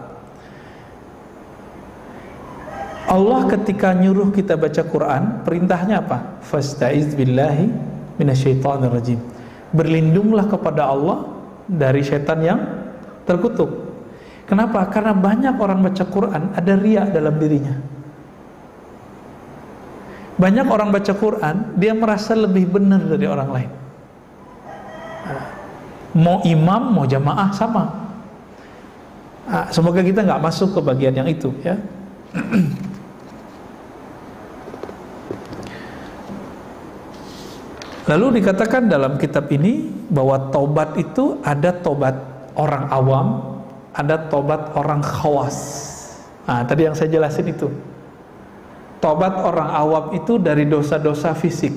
Allah ketika nyuruh kita baca Quran, perintahnya apa? Fasta'iz billahi minasyaitonir rajim. Berlindunglah kepada Allah dari syaitan yang terkutuk. Kenapa? Karena banyak orang baca Quran ada riya dalam dirinya. Banyak orang baca Quran, dia merasa lebih benar dari orang lain. Mau imam, mau jamaah sama. Semoga kita nggak masuk ke bagian yang itu, ya. Lalu dikatakan dalam kitab ini bahwa tobat itu ada tobat orang awam, ada tobat orang khawas. Nah, tadi yang saya jelasin itu. Tobat orang awam itu dari dosa-dosa fisik.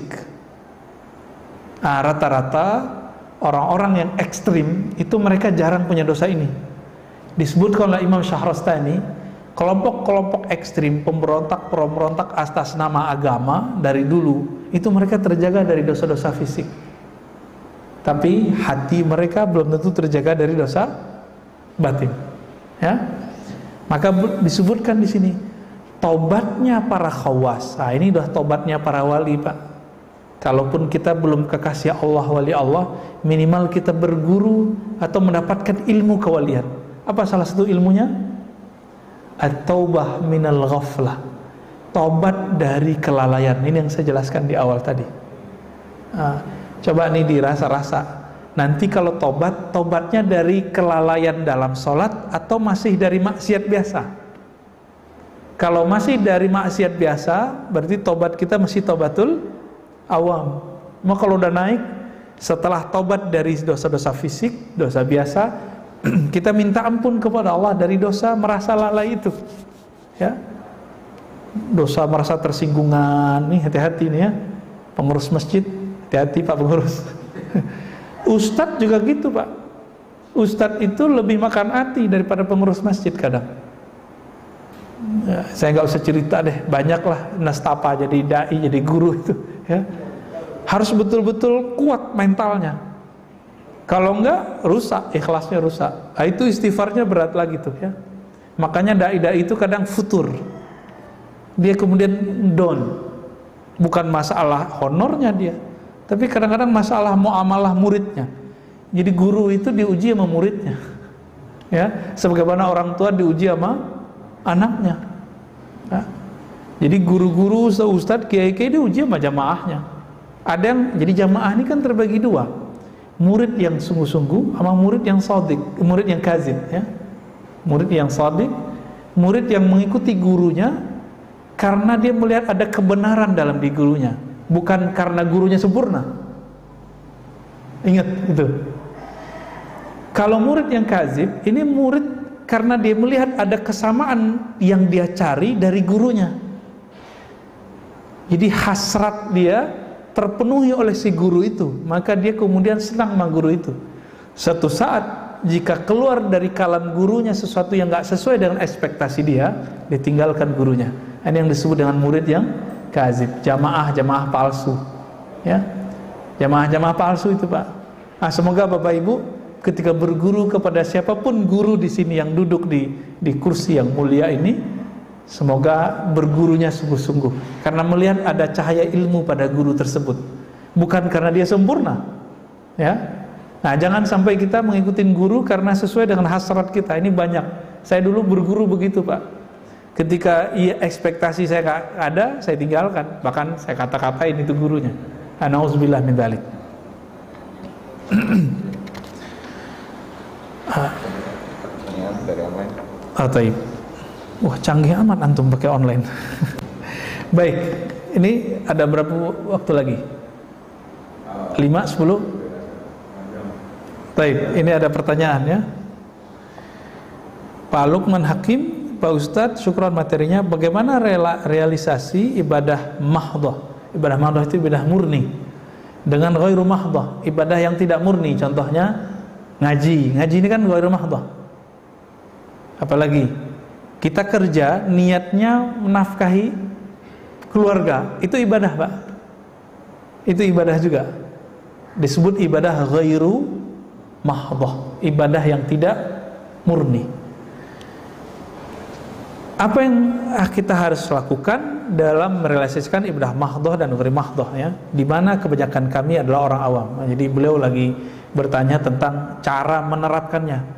Nah, rata-rata orang-orang yang ekstrim itu mereka jarang punya dosa ini. Disebutkan oleh Imam Syahrastani, kelompok-kelompok ekstrim, pemberontak-pemberontak atas nama agama dari dulu, itu mereka terjaga dari dosa-dosa fisik. Tapi hati mereka belum tentu terjaga dari dosa batin. Ya, maka disebutkan di sini tobatnya para khawas. Nah, ini udah tobatnya para wali, Pak. Kalaupun kita belum kekasih Allah, wali Allah, minimal kita berguru atau mendapatkan ilmu kewalian. Apa salah satu ilmunya? At-taubah minal ghaflah. Tobat dari kelalaian. Ini yang saya jelaskan di awal tadi. Nah, coba nih dirasa-rasa. Nanti kalau tobat, tobatnya dari kelalaian dalam sholat atau masih dari maksiat biasa? Kalau masih dari maksiat biasa, berarti tobat kita masih tobatul awam. Mau kalau udah naik, setelah tobat dari dosa-dosa fisik, dosa biasa, kita minta ampun kepada Allah dari dosa merasa lalai itu, ya. Dosa merasa tersinggungan, nih hati-hati nih ya, pengurus masjid, hati-hati Pak pengurus. Ustadz juga gitu, Pak. Ustadz itu lebih makan hati daripada pengurus masjid kadang. Ya, saya nggak usah cerita deh, banyaklah nastapa jadi dai, jadi guru itu. Ya. Harus betul-betul kuat mentalnya. Kalau enggak, rusak, ikhlasnya rusak. Nah, itu istighfarnya berat lagi tuh ya. Makanya dai-dai itu kadang futur. Dia kemudian down. Bukan masalah honornya dia, tapi kadang-kadang masalah muamalah muridnya. Jadi guru itu diuji sama muridnya. Ya, sebagaimana orang tua diuji sama anaknya. Ya. Jadi guru-guru, ustaz, kiai-kiai diuji sama jamaahnya. Ada yang jadi jamaah ini kan terbagi dua, murid yang sungguh-sungguh sama murid yang shadiq, murid yang kazib. Ya. Murid yang shadiq, murid yang mengikuti gurunya karena dia melihat ada kebenaran dalam di gurunya, bukan karena gurunya sempurna. Ingat itu. Kalau murid yang kazib, ini murid karena dia melihat ada kesamaan yang dia cari dari gurunya. Jadi hasrat dia terpenuhi oleh si guru itu, maka dia kemudian senang sama guru itu. Suatu saat jika keluar dari kalam gurunya sesuatu yang gak sesuai dengan ekspektasi dia, ditinggalkan gurunya. Ini yang disebut dengan murid yang kazib, jamaah-jamaah palsu. Ya, jamaah-jamaah palsu itu, Pak. Nah, semoga Bapak Ibu ketika berguru kepada siapapun guru di sini yang duduk di di kursi yang mulia ini, semoga bergurunya sungguh-sungguh karena melihat ada cahaya ilmu pada guru tersebut, bukan karena dia sempurna. Ya, nah jangan sampai kita mengikuti guru karena sesuai dengan hasrat kita. Ini banyak. Saya dulu berguru begitu, Pak. Ketika iya, ekspektasi saya gak ada, saya tinggalkan. Bahkan saya kata-katain itu gurunya. Nauzubillah min dzalik. Dari online. Ah, taib. Wah, canggih amat antum pakai online. Baik, ini ada berapa waktu lagi? lima, sepuluh? Taib, ini ada pertanyaan ya. Pak Lukman Hakim, Pak Ustadz, syukron materinya. Bagaimana rela, realisasi ibadah mahdhah? Ibadah mahdhah itu ibadah murni dengan ghairu mahdhah, ibadah yang tidak murni. Contohnya ngaji. Ngaji ini kan ghairu mahdhah. Apalagi kita kerja niatnya menafkahi keluarga, itu ibadah, Pak. Itu ibadah juga. Disebut ibadah ghairu mahdhah, ibadah yang tidak murni. Apa yang kita harus lakukan dalam merealisasikan ibadah mahdhah dan ghairu mahdhah ya? Di mana kebanyakan kami adalah orang awam. Jadi beliau lagi bertanya tentang cara menerapkannya.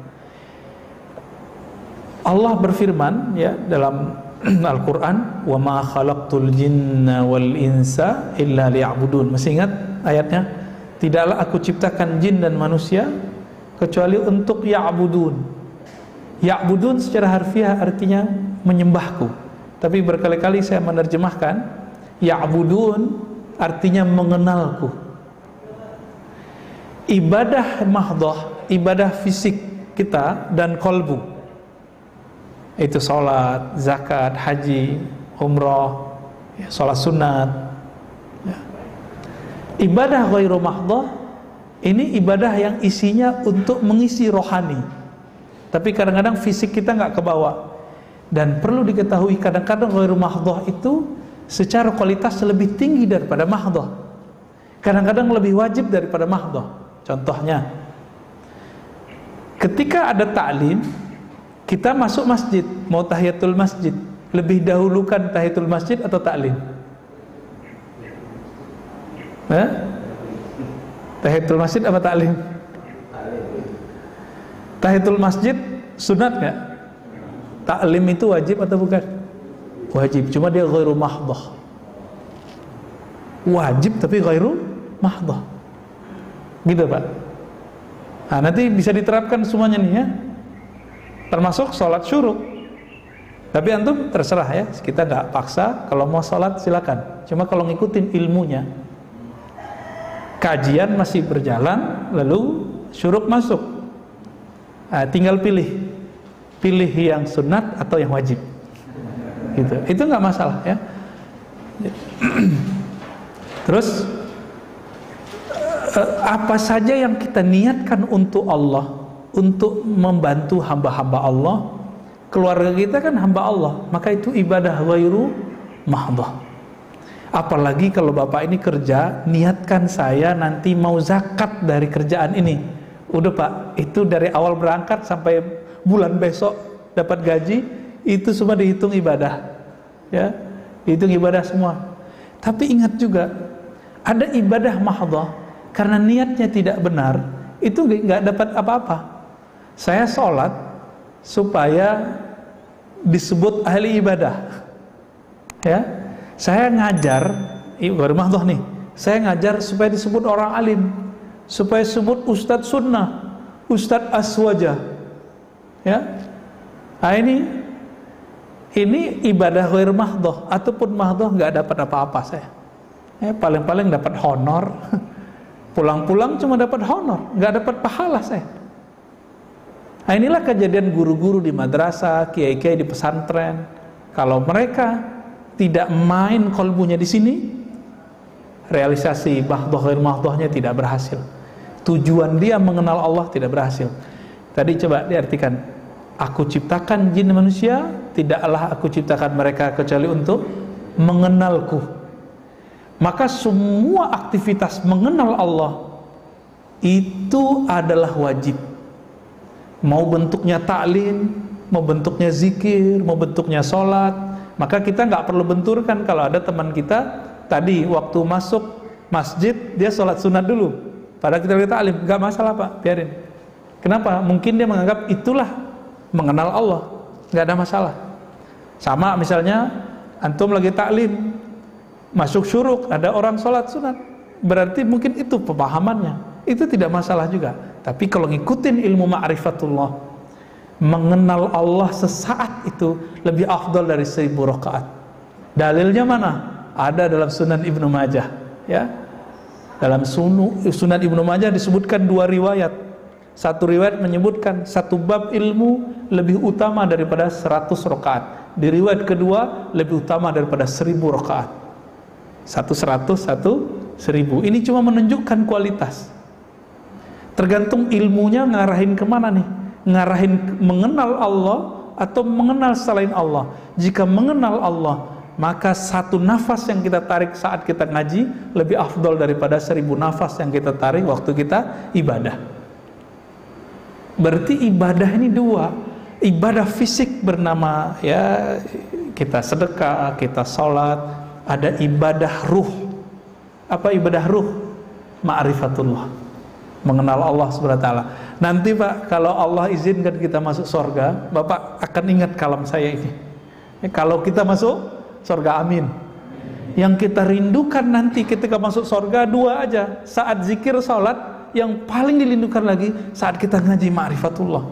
Allah berfirman ya dalam Al-Qur'an, "Wa ma khalaqtul jinna wal insa illa liya'budun." Masih ingat ayatnya? Tidaklah aku ciptakan jin dan manusia kecuali untuk ya'budun. Ya'budun secara harfiah artinya menyembahku. Tapi berkali-kali saya menerjemahkan ya'budun artinya mengenalku. Ibadah mahdhah, ibadah fisik kita dan kolbu, itu sholat, zakat, haji, umroh, ya, sholat sunat ya. Ibadah ghairu mahdhah ini ibadah yang isinya untuk mengisi rohani, tapi kadang-kadang fisik kita nggak kebawa. Dan perlu diketahui kadang-kadang ghairu mahdhah itu secara kualitas lebih tinggi daripada mahdhah, kadang-kadang lebih wajib daripada mahdhah. Contohnya ketika ada ta'lim, kita masuk masjid, mau tahiyatul masjid, lebih dahulukan tahiyatul masjid atau ta'lim? Eh? Tahiyatul masjid apa ta'lim? Tahiyatul masjid sunat nggak? Ta'lim itu wajib atau bukan? Wajib, cuma dia ghairu mahdhah. Wajib tapi ghairu mahdhah. Gitu, Pak. Nah, nanti bisa diterapkan semuanya nih ya. Termasuk sholat syuruk. Tapi antum terserah ya, kita nggak paksa. Kalau mau sholat silakan. Cuma kalau ngikutin ilmunya, kajian masih berjalan, lalu syuruk masuk, nah, tinggal pilih, pilih yang sunat atau yang wajib. Gitu. Itu nggak masalah ya. Terus apa saja yang kita niatkan untuk Allah, untuk membantu hamba-hamba Allah, keluarga kita kan hamba Allah, maka itu ibadah ghairu mahdhah. Apalagi kalau bapak ini kerja, niatkan saya nanti mau zakat dari kerjaan ini. Udah pak, itu dari awal berangkat sampai bulan besok dapat gaji, itu semua dihitung ibadah, ya, dihitung ibadah semua. Tapi ingat juga, ada ibadah mahdhah karena niatnya tidak benar, itu nggak dapat apa-apa. Saya sholat supaya disebut ahli ibadah, ya. Saya ngajar, ibadah mahdhah nih. Saya ngajar supaya disebut orang alim, supaya disebut ustadz sunnah, ustadz aswaja, ya. Nah ini, ini ibadah ghair mahdhah ataupun mahdhah nggak dapat apa-apa saya. Ya, paling-paling dapat honor, pulang-pulang cuma dapat honor, nggak dapat pahala saya. Nah inilah kejadian guru-guru di madrasah, kiai-kiai di pesantren. Kalau mereka tidak main kolbunya di sini, realisasi mahdhah ghair mahdhahnya tidak berhasil. Tujuan dia mengenal Allah tidak berhasil. Tadi coba diartikan, aku ciptakan jin manusia, tidaklah aku ciptakan mereka kecuali untuk mengenalku. Maka semua aktivitas mengenal Allah itu adalah wajib. Mau bentuknya ta'lim, mau bentuknya zikir, mau bentuknya sholat. Maka kita nggak perlu benturkan. Kalau ada teman kita tadi waktu masuk masjid dia sholat sunat dulu, padahal kita lihat ta'lim, nggak masalah pak, biarin. Kenapa? Mungkin dia menganggap itulah mengenal Allah, nggak ada masalah. Sama misalnya antum lagi ta'lim, masuk syuruk, ada orang sholat sunat, berarti mungkin itu pemahamannya, itu tidak masalah juga. Tapi kalau ngikutin ilmu ma'rifatullah, mengenal Allah sesaat itu lebih afdal dari seribu rakaat. Dalilnya mana? Ada dalam Sunan Ibnu Majah, ya. Dalam sunu, Sunan Ibnu Majah disebutkan dua riwayat. Satu riwayat menyebutkan satu bab ilmu lebih utama daripada seratus rakaat. Di riwayat kedua lebih utama daripada seribu rakaat. Satu seratus, satu seribu. Ini cuma menunjukkan kualitas. Tergantung ilmunya ngarahin kemana nih? Ngarahin mengenal Allah atau mengenal selain Allah. Jika mengenal Allah, maka satu nafas yang kita tarik saat kita ngaji lebih afdol daripada seribu nafas yang kita tarik waktu kita ibadah. Berarti ibadah ini dua. Ibadah fisik bernama ya kita sedekah, kita sholat. Ada ibadah ruh. Apa ibadah ruh? Ma'rifatullah, mengenal Allah subhanahu wa taala. Nanti pak, kalau Allah izinkan kita masuk surga, bapak akan ingat kalam saya ini. Ya, kalau kita masuk surga, amin. Yang kita rindukan nanti ketika masuk surga dua aja. Saat zikir salat, yang paling dirindukan lagi saat kita ngaji ma'rifatullah.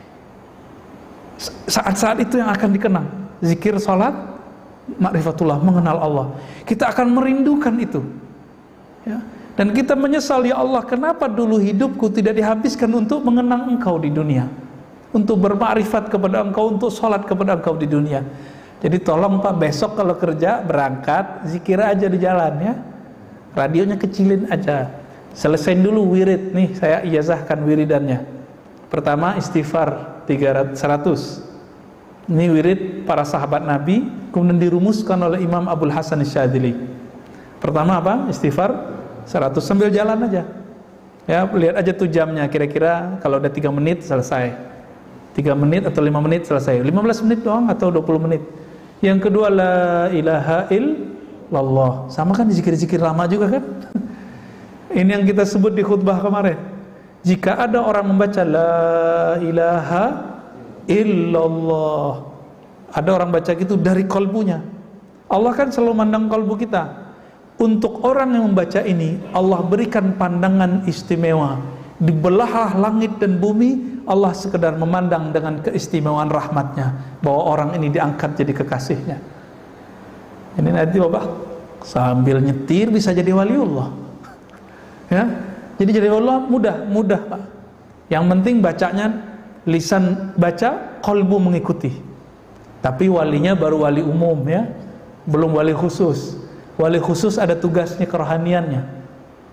Saat-saat itu yang akan dikenang. Zikir salat, ma'rifatullah, mengenal Allah. Kita akan merindukan itu. Ya. Dan kita menyesal, ya Allah, kenapa dulu hidupku tidak dihabiskan untuk mengenang Engkau di dunia, untuk bermakrifat kepada Engkau, untuk sholat kepada Engkau di dunia. Jadi tolong pak, besok kalau kerja berangkat zikir aja di jalan ya, radionya kecilin aja, selesain dulu wirid. Nih saya ijazahkan wiridannya. Pertama istighfar seratus. Ini wirid para sahabat Nabi, kemudian dirumuskan oleh Imam Abul Hasan Asyadzili. Pertama apa? Istighfar seratus, sambil jalan aja ya, lihat aja tuh jamnya, kira-kira kalau udah tiga menit selesai, tiga menit atau lima menit selesai, lima belas menit doang atau dua puluh menit. Yang kedua la ilaha illallah, sama kan zikir-zikir lama juga kan. Ini yang kita sebut di khutbah kemarin, jika ada orang membaca la ilaha illallah, ada orang baca gitu dari kolbunya, Allah kan selalu mandang kolbu kita. Untuk orang yang membaca ini, Allah berikan pandangan istimewa. Di belahan langit dan bumi, Allah sekedar memandang dengan keistimewaan rahmatnya, bahwa orang ini diangkat jadi kekasihnya. Ini nanti bapak sambil nyetir bisa jadi waliullah, ya. Jadi jadi waliullah mudah, mudah pak. Yang penting bacanya lisan baca, kolbu mengikuti. Tapi walinya baru wali umum ya, belum wali khusus. Wali khusus ada tugasnya kerohaniannya.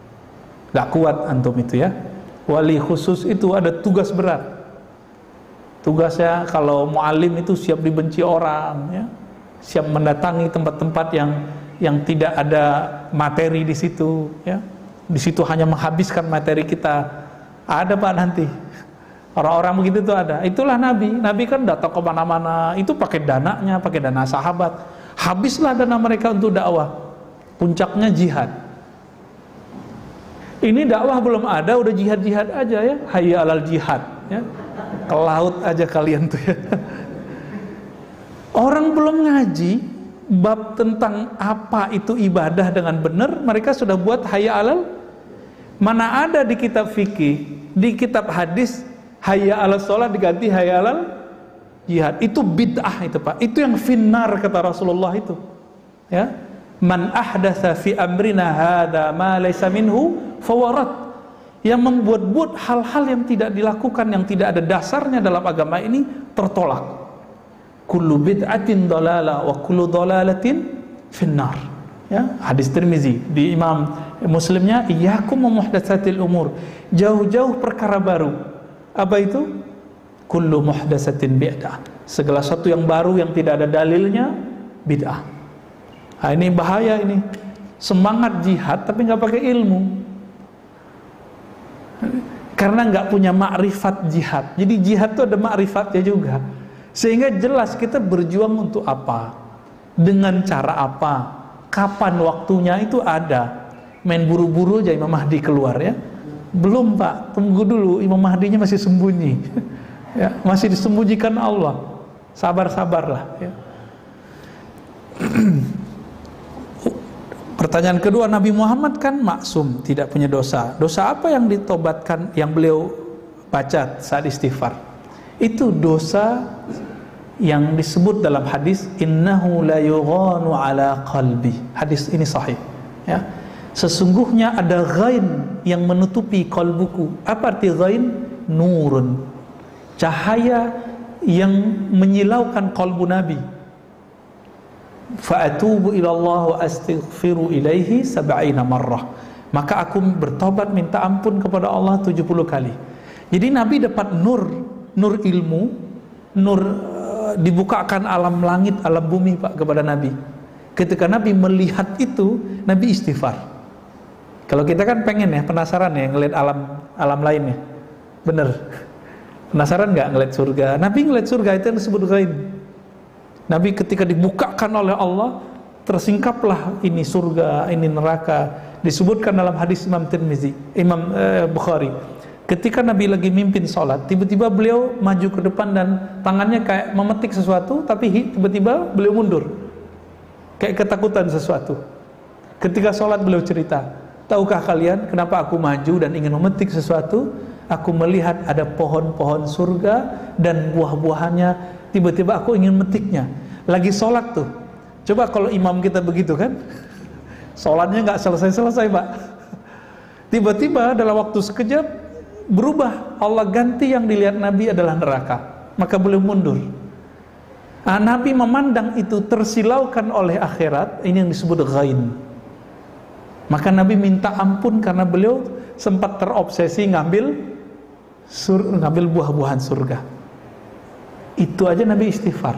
Gak kuat antum itu ya. Wali khusus itu ada tugas berat. Tugasnya kalau muallim itu siap dibenci orang, ya, siap mendatangi tempat-tempat yang yang tidak ada materi di situ, ya. Di situ hanya menghabiskan materi kita. Ada Pak nanti orang-orang begitu tuh ada. Itulah Nabi. Nabi kan datang ke mana-mana. Itu pakai dananya, pakai dana sahabat. Habislah dana mereka untuk dakwah. Puncaknya jihad. Ini dakwah belum ada, udah jihad-jihad aja ya. Hayya alal jihad, ya. Ke laut aja kalian tuh ya. Orang belum ngaji bab tentang apa itu ibadah dengan benar, mereka sudah buat hayya alal. Mana ada di kitab fikih, di kitab hadis hayya alal sholat diganti hayya alal jihad. Itu bid'ah itu Pak. Itu yang finnar kata Rasulullah itu. Ya. Man ahdatsa fi amrina hadza ma laysa minhu fawarat. Yang membuat-buat hal-hal yang tidak dilakukan, yang tidak ada dasarnya dalam agama ini, tertolak. Kullu bid'atin dalalah wa kullu dalalatin finnar. Ya, hadis Tirmizi di Imam Muslimnya, iyyakum muhdatsatil umur. Jauh-jauh perkara baru. Apa itu? Kullu muhdatsatin bid'ah. Segala sesuatu yang baru yang tidak ada dalilnya bid'ah. Nah, ini bahaya ini. Semangat jihad tapi nggak pakai ilmu. Karena nggak punya makrifat jihad. Jadi jihad itu ada makrifatnya juga. Sehingga jelas kita berjuang untuk apa, dengan cara apa, kapan waktunya itu ada. Main buru-buru aja Imam Mahdi keluar ya. Belum Pak, tunggu dulu, Imam Mahdinya masih sembunyi. Ya, masih disembunyikan Allah. Sabar-sabarlah ya. Pertanyaan kedua, Nabi Muhammad kan maksum, tidak punya dosa. Dosa apa yang ditobatkan, yang beliau baca saat istighfar? Itu dosa yang disebut dalam hadis innahu la yughanu ala qalbi. Hadis ini sahih, ya. Sesungguhnya ada ghain yang menutupi kalbuku. Apa arti ghain? Nurun, cahaya yang menyilaukan kalbu Nabi. Fa'atubu ilallah wa astaghfiru ilaihi sab'ina marrah. Maka aku bertobat minta ampun kepada Allah tujuh puluh kali. Jadi Nabi dapat nur, nur ilmu, nur uh, dibukakan alam langit, alam bumi Pak kepada Nabi. Ketika Nabi melihat itu, Nabi istighfar. Kalau kita kan pengen ya, penasaran ya ngelihat alam alam lainnya. Bener. Penasaran nggak ngelihat surga? Nabi ngelihat surga itu yang disebut ghaib. Nabi ketika dibukakan oleh Allah, tersingkaplah ini surga, ini neraka. Disebutkan dalam hadis Imam Tirmizi, Imam eh, Bukhari. Ketika Nabi lagi mimpin sholat, tiba-tiba beliau maju ke depan dan tangannya kayak memetik sesuatu, tapi tiba-tiba beliau mundur, kayak ketakutan sesuatu. Ketika sholat beliau cerita, tahukah kalian kenapa aku maju dan ingin memetik sesuatu? Aku melihat ada pohon-pohon surga dan buah-buahannya. Tiba-tiba aku ingin metiknya. Lagi sholat tuh. Coba kalau imam kita begitu kan, sholatnya nggak selesai-selesai Pak. Tiba-tiba dalam waktu sekejap berubah. Allah ganti yang dilihat Nabi adalah neraka. Maka beliau mundur. Nah, Nabi memandang itu tersilaukan oleh akhirat. Ini yang disebut ghain. Maka Nabi minta ampun karena beliau sempat terobsesi ngambil sur, ngambil buah-buahan surga. Itu aja Nabi istighfar.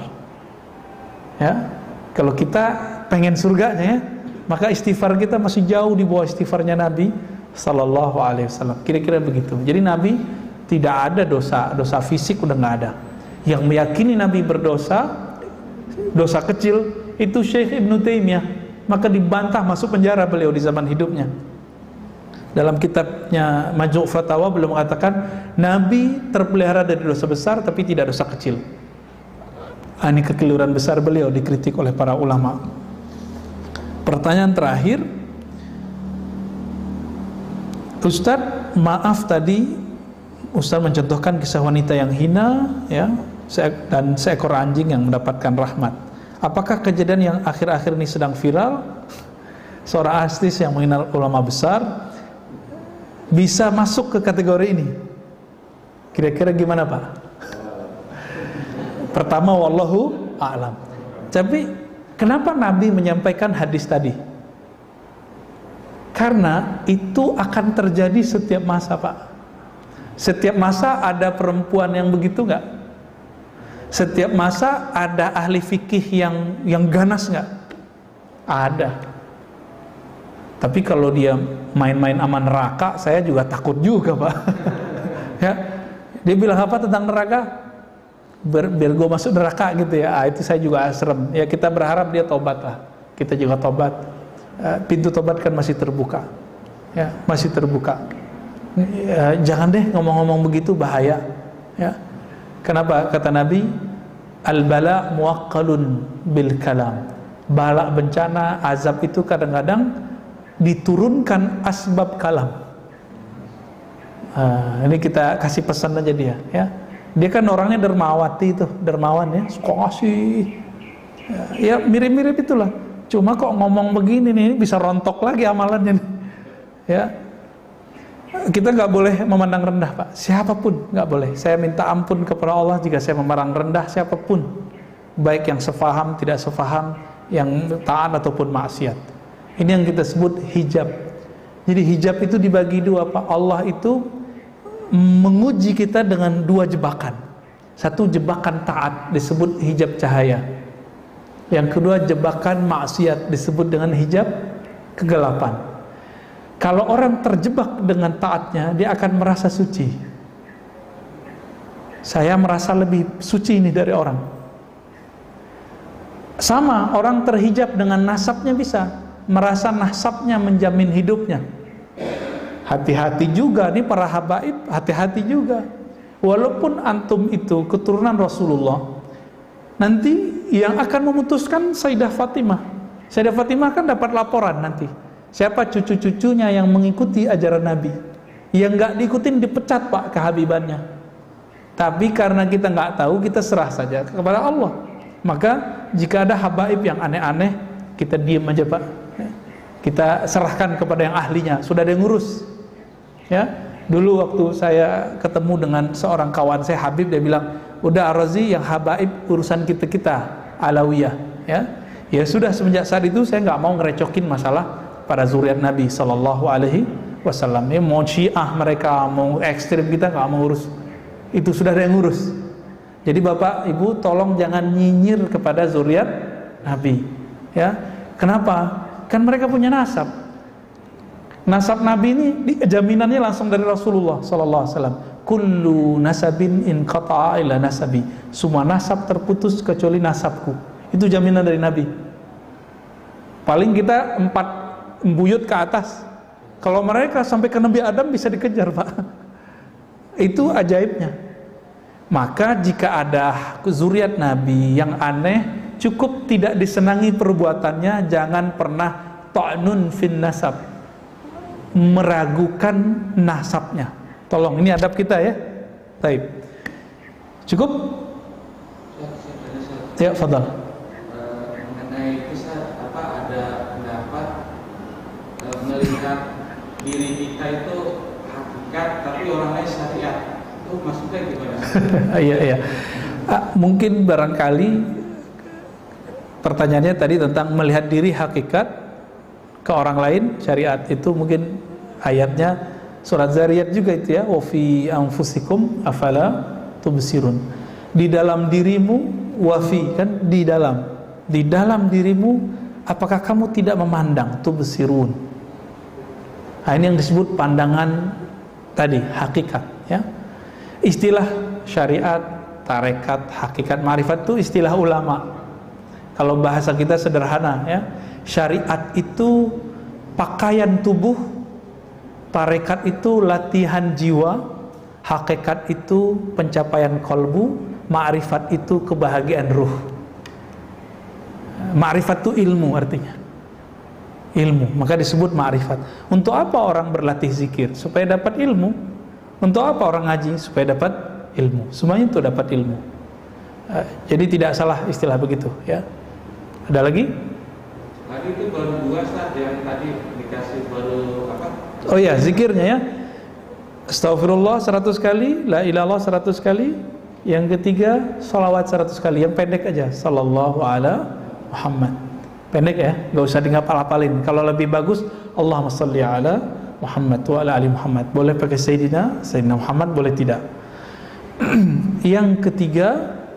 Ya, kalau kita pengen surganya ya, maka istighfar kita masih jauh di bawah istighfarnya Nabi Sallallahu Alaihi Wasallam. Kira-kira begitu. Jadi Nabi tidak ada dosa, dosa fisik udah nggak ada. Yang meyakini Nabi berdosa, dosa kecil itu Syekh Ibnu Taimiyah. Maka dibantah, masuk penjara beliau di zaman hidupnya. Dalam kitabnya Majmu' Fatawa beliau mengatakan Nabi terpelihara dari dosa besar tapi tidak dosa kecil. Ini kekeliruan besar beliau, dikritik oleh para ulama. Pertanyaan terakhir, Ustadz, maaf tadi Ustadz mencontohkan kisah wanita yang hina ya, dan seekor anjing yang mendapatkan rahmat. Apakah kejadian yang akhir-akhir ini sedang viral, seorang artis yang mengenal ulama besar bisa masuk ke kategori ini? Kira-kira gimana Pak? Pertama, wallahu a'lam. Tapi kenapa Nabi menyampaikan hadis tadi? Karena itu akan terjadi setiap masa Pak. Setiap masa ada perempuan yang begitu nggak? Setiap masa ada ahli fikih yang yang ganas nggak? Ada. Tapi kalau dia main-main sama neraka, saya juga takut juga, Pak. Ya, dia bilang apa tentang neraka? Biar, biar gue masuk neraka gitu ya. Ah, itu saya juga asrem. Ya kita berharap dia tobat lah. Kita juga tobat. Uh, pintu tobat kan masih terbuka. Ya, masih terbuka. Ya, jangan deh ngomong-ngomong begitu, bahaya. Ya. Kenapa? Kata Nabi, al-bala muwaqqalun bil kalam. Bala, bencana, azab itu kadang-kadang diturunkan asbab kalam. Uh, ini kita kasih pesan aja dia, ya. Dia kan orangnya dermawati itu, dermawan ya, suka ngasih. Ya, ya mirip-mirip itulah. Cuma kok ngomong begini nih, bisa rontok lagi amalannya nih. Ya. Kita nggak boleh memandang rendah, Pak. Siapapun nggak boleh. Saya minta ampun kepada Allah jika saya memandang rendah siapapun, baik yang sefaham, tidak sefaham, yang taat ataupun maksiat. Ini yang kita sebut hijab. Jadi hijab itu dibagi dua, Pak. Allah itu menguji kita dengan dua jebakan. Satu jebakan taat disebut hijab cahaya. Yang kedua jebakan maksiat disebut dengan hijab kegelapan. Kalau orang terjebak dengan taatnya, dia akan merasa suci. Saya merasa lebih suci ini dari orang. Sama, orang terhijab dengan nasabnya bisa merasa nasabnya menjamin hidupnya. Hati-hati juga nih para habaib, hati-hati juga. Walaupun antum itu keturunan Rasulullah, nanti yang akan memutuskan Sayyidah Fatimah. Sayyidah Fatimah kan dapat laporan nanti. Siapa cucu-cucunya yang mengikuti ajaran Nabi? Yang nggak diikutin dipecat, Pak, kehabibannya. Tapi karena kita nggak tahu, kita serah saja kepada Allah. Maka jika ada habaib yang aneh-aneh, kita diam aja, Pak. Kita serahkan kepada yang ahlinya. Sudah ada yang ngurus. Ya, dulu waktu saya ketemu dengan seorang kawan saya Habib, dia bilang, udah Ar-Razi, yang habaib urusan kita kita Alawiyah. Ya, ya sudah, semenjak saat itu saya nggak mau ngerecokin masalah para zuriat Nabi Sallallahu Alaihi Wasallam. Ya, mau Syiah mereka, mau ekstrim, kita nggak mau urus. Itu sudah ada yang ngurus. Jadi Bapak Ibu tolong jangan nyinyir kepada zuriat Nabi. Ya, kenapa? Kan mereka punya nasab. Nasab Nabi ini jaminannya langsung dari Rasulullah Sallallahu Alaihi Wasallam. Kullu nasabin in qata'a ila nasabi. Semua nasab terputus kecuali nasabku. Itu jaminan dari Nabi. Paling kita empat buyut ke atas. Kalau mereka sampai ke Nabi Adam bisa dikejar, Pak. Itu ajaibnya. Maka jika ada zuriat Nabi yang aneh, cukup tidak disenangi perbuatannya, jangan pernah ta'nun fin nasab, meragukan nasabnya. Tolong, ini adab kita ya. Baik. Cukup? Ya, fadal. Mengenai kisah apa ada pendapat melihat diri kita itu hakikat tapi orang lain syariat, itu maksudnya gimana? Iya iya. Ah, mungkin barangkali pertanyaannya tadi tentang melihat diri hakikat ke orang lain syariat, itu mungkin ayatnya surat Zariyat juga itu ya, wa fi anfusikum afala tubsirun. Di dalam dirimu, wafi kan di dalam. Di dalam dirimu apakah kamu tidak memandang, tubsirun. Nah, ini yang disebut pandangan tadi, hakikat ya. Istilah syariat, tarekat, hakikat, ma'rifat itu istilah ulama. Kalau bahasa kita sederhana ya. Syariat itu pakaian tubuh, tarekat itu latihan jiwa, hakikat itu pencapaian kolbu, ma'rifat itu kebahagiaan ruh. Ma'rifat itu ilmu artinya. Ilmu, maka disebut ma'rifat. Untuk apa orang berlatih zikir? Supaya dapat ilmu. Untuk apa orang ngaji? Supaya dapat ilmu. Semuanya itu dapat ilmu. uh, Jadi tidak salah istilah begitu ya. Ada lagi? Tadi itu baru dua saat yang tadi dikasih baru apa? Oh ya, zikirnya ya. Astaghfirullah seratus kali, la ilallah seratus kali. Yang ketiga, salawat seratus kali. Yang pendek aja, sallallahu ala Muhammad. Pendek ya, gak usah dihafal-hafalin. Kalau lebih bagus, Allahumma salli ala Muhammad wa ala ali Muhammad. Boleh pakai Sayyidina, Sayyidina Muhammad, boleh tidak. Yang ketiga,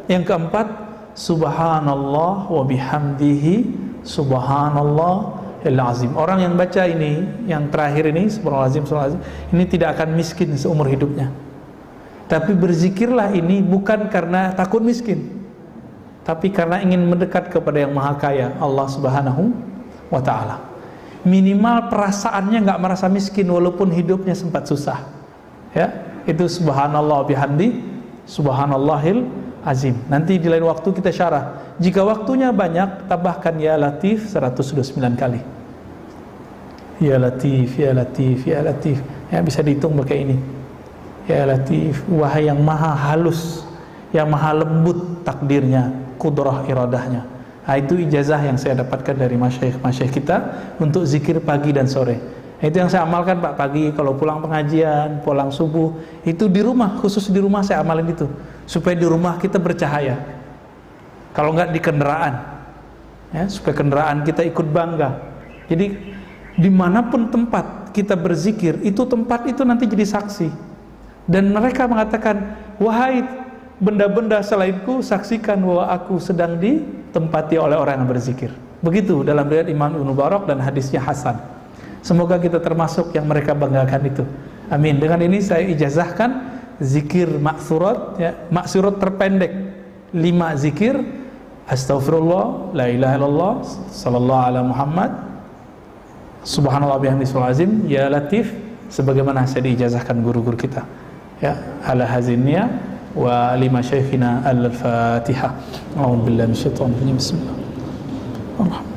Yang keempat, subhanallah wa bihamdihi subhanallahil azim. Orang yang baca ini, yang terakhir ini, subhanallahil azim, subhanallahil azim, ini tidak akan miskin seumur hidupnya. Tapi berzikirlah ini bukan karena takut miskin, tapi karena ingin mendekat kepada yang maha kaya, Allah subhanahu wa ta'ala. Minimal perasaannya nggak merasa miskin walaupun hidupnya sempat susah. Ya, itu subhanallah bihamdi subhanallahil azim. Nanti di lain waktu kita syarah. Jika waktunya banyak, tambahkan ya latif seratus dua puluh sembilan kali. Ya latif, ya latif, ya latif. Ya, bisa dihitung pakai ini. Ya latif, wahai yang maha halus, yang maha lembut takdirnya, kudrah iradahnya. Nah, itu ijazah yang saya dapatkan dari masyayikh-masyayikh kita untuk zikir pagi dan sore. Nah, itu yang saya amalkan Pak, pagi kalau pulang pengajian, pulang subuh, itu di rumah, khusus di rumah saya amalin itu, supaya di rumah kita bercahaya. Kalau enggak di kendaraan, ya, supaya kendaraan kita ikut bangga. Jadi dimanapun tempat kita berzikir, itu tempat itu nanti jadi saksi. Dan mereka mengatakan, wahai benda-benda selainku, saksikan bahwa aku sedang ditempati oleh orang yang berzikir. Begitu dalam riwayat Imam Ibnu Mubarak dan hadisnya hasan. Semoga kita termasuk yang mereka banggakan itu. Amin. Dengan ini saya ijazahkan zikir maksurat, ya, maksurat terpendek lima zikir. Astaghfirullah, la ilaha illallah, sallallahu ala Muhammad, subhanallah bihamdihi subhanallahil azim, ya latif, sebagaimana saya diijazahkan guru-guru kita. Ya, ala hazinnya wa lima syekhina al-Fatihah. A'udzu billahi minasyaitonir rajim. Bismillahirrahmanirrahim.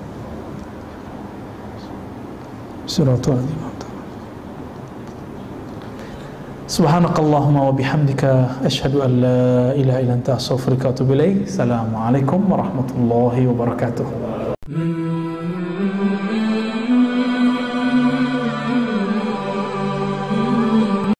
Suratul Azim. Subhanakallahumma wa bihamdika asyhadu an la ilaha illa anta astaghfiruka wa atubu ilaik. Assalamualaikum warahmatullahi wabarakatuh.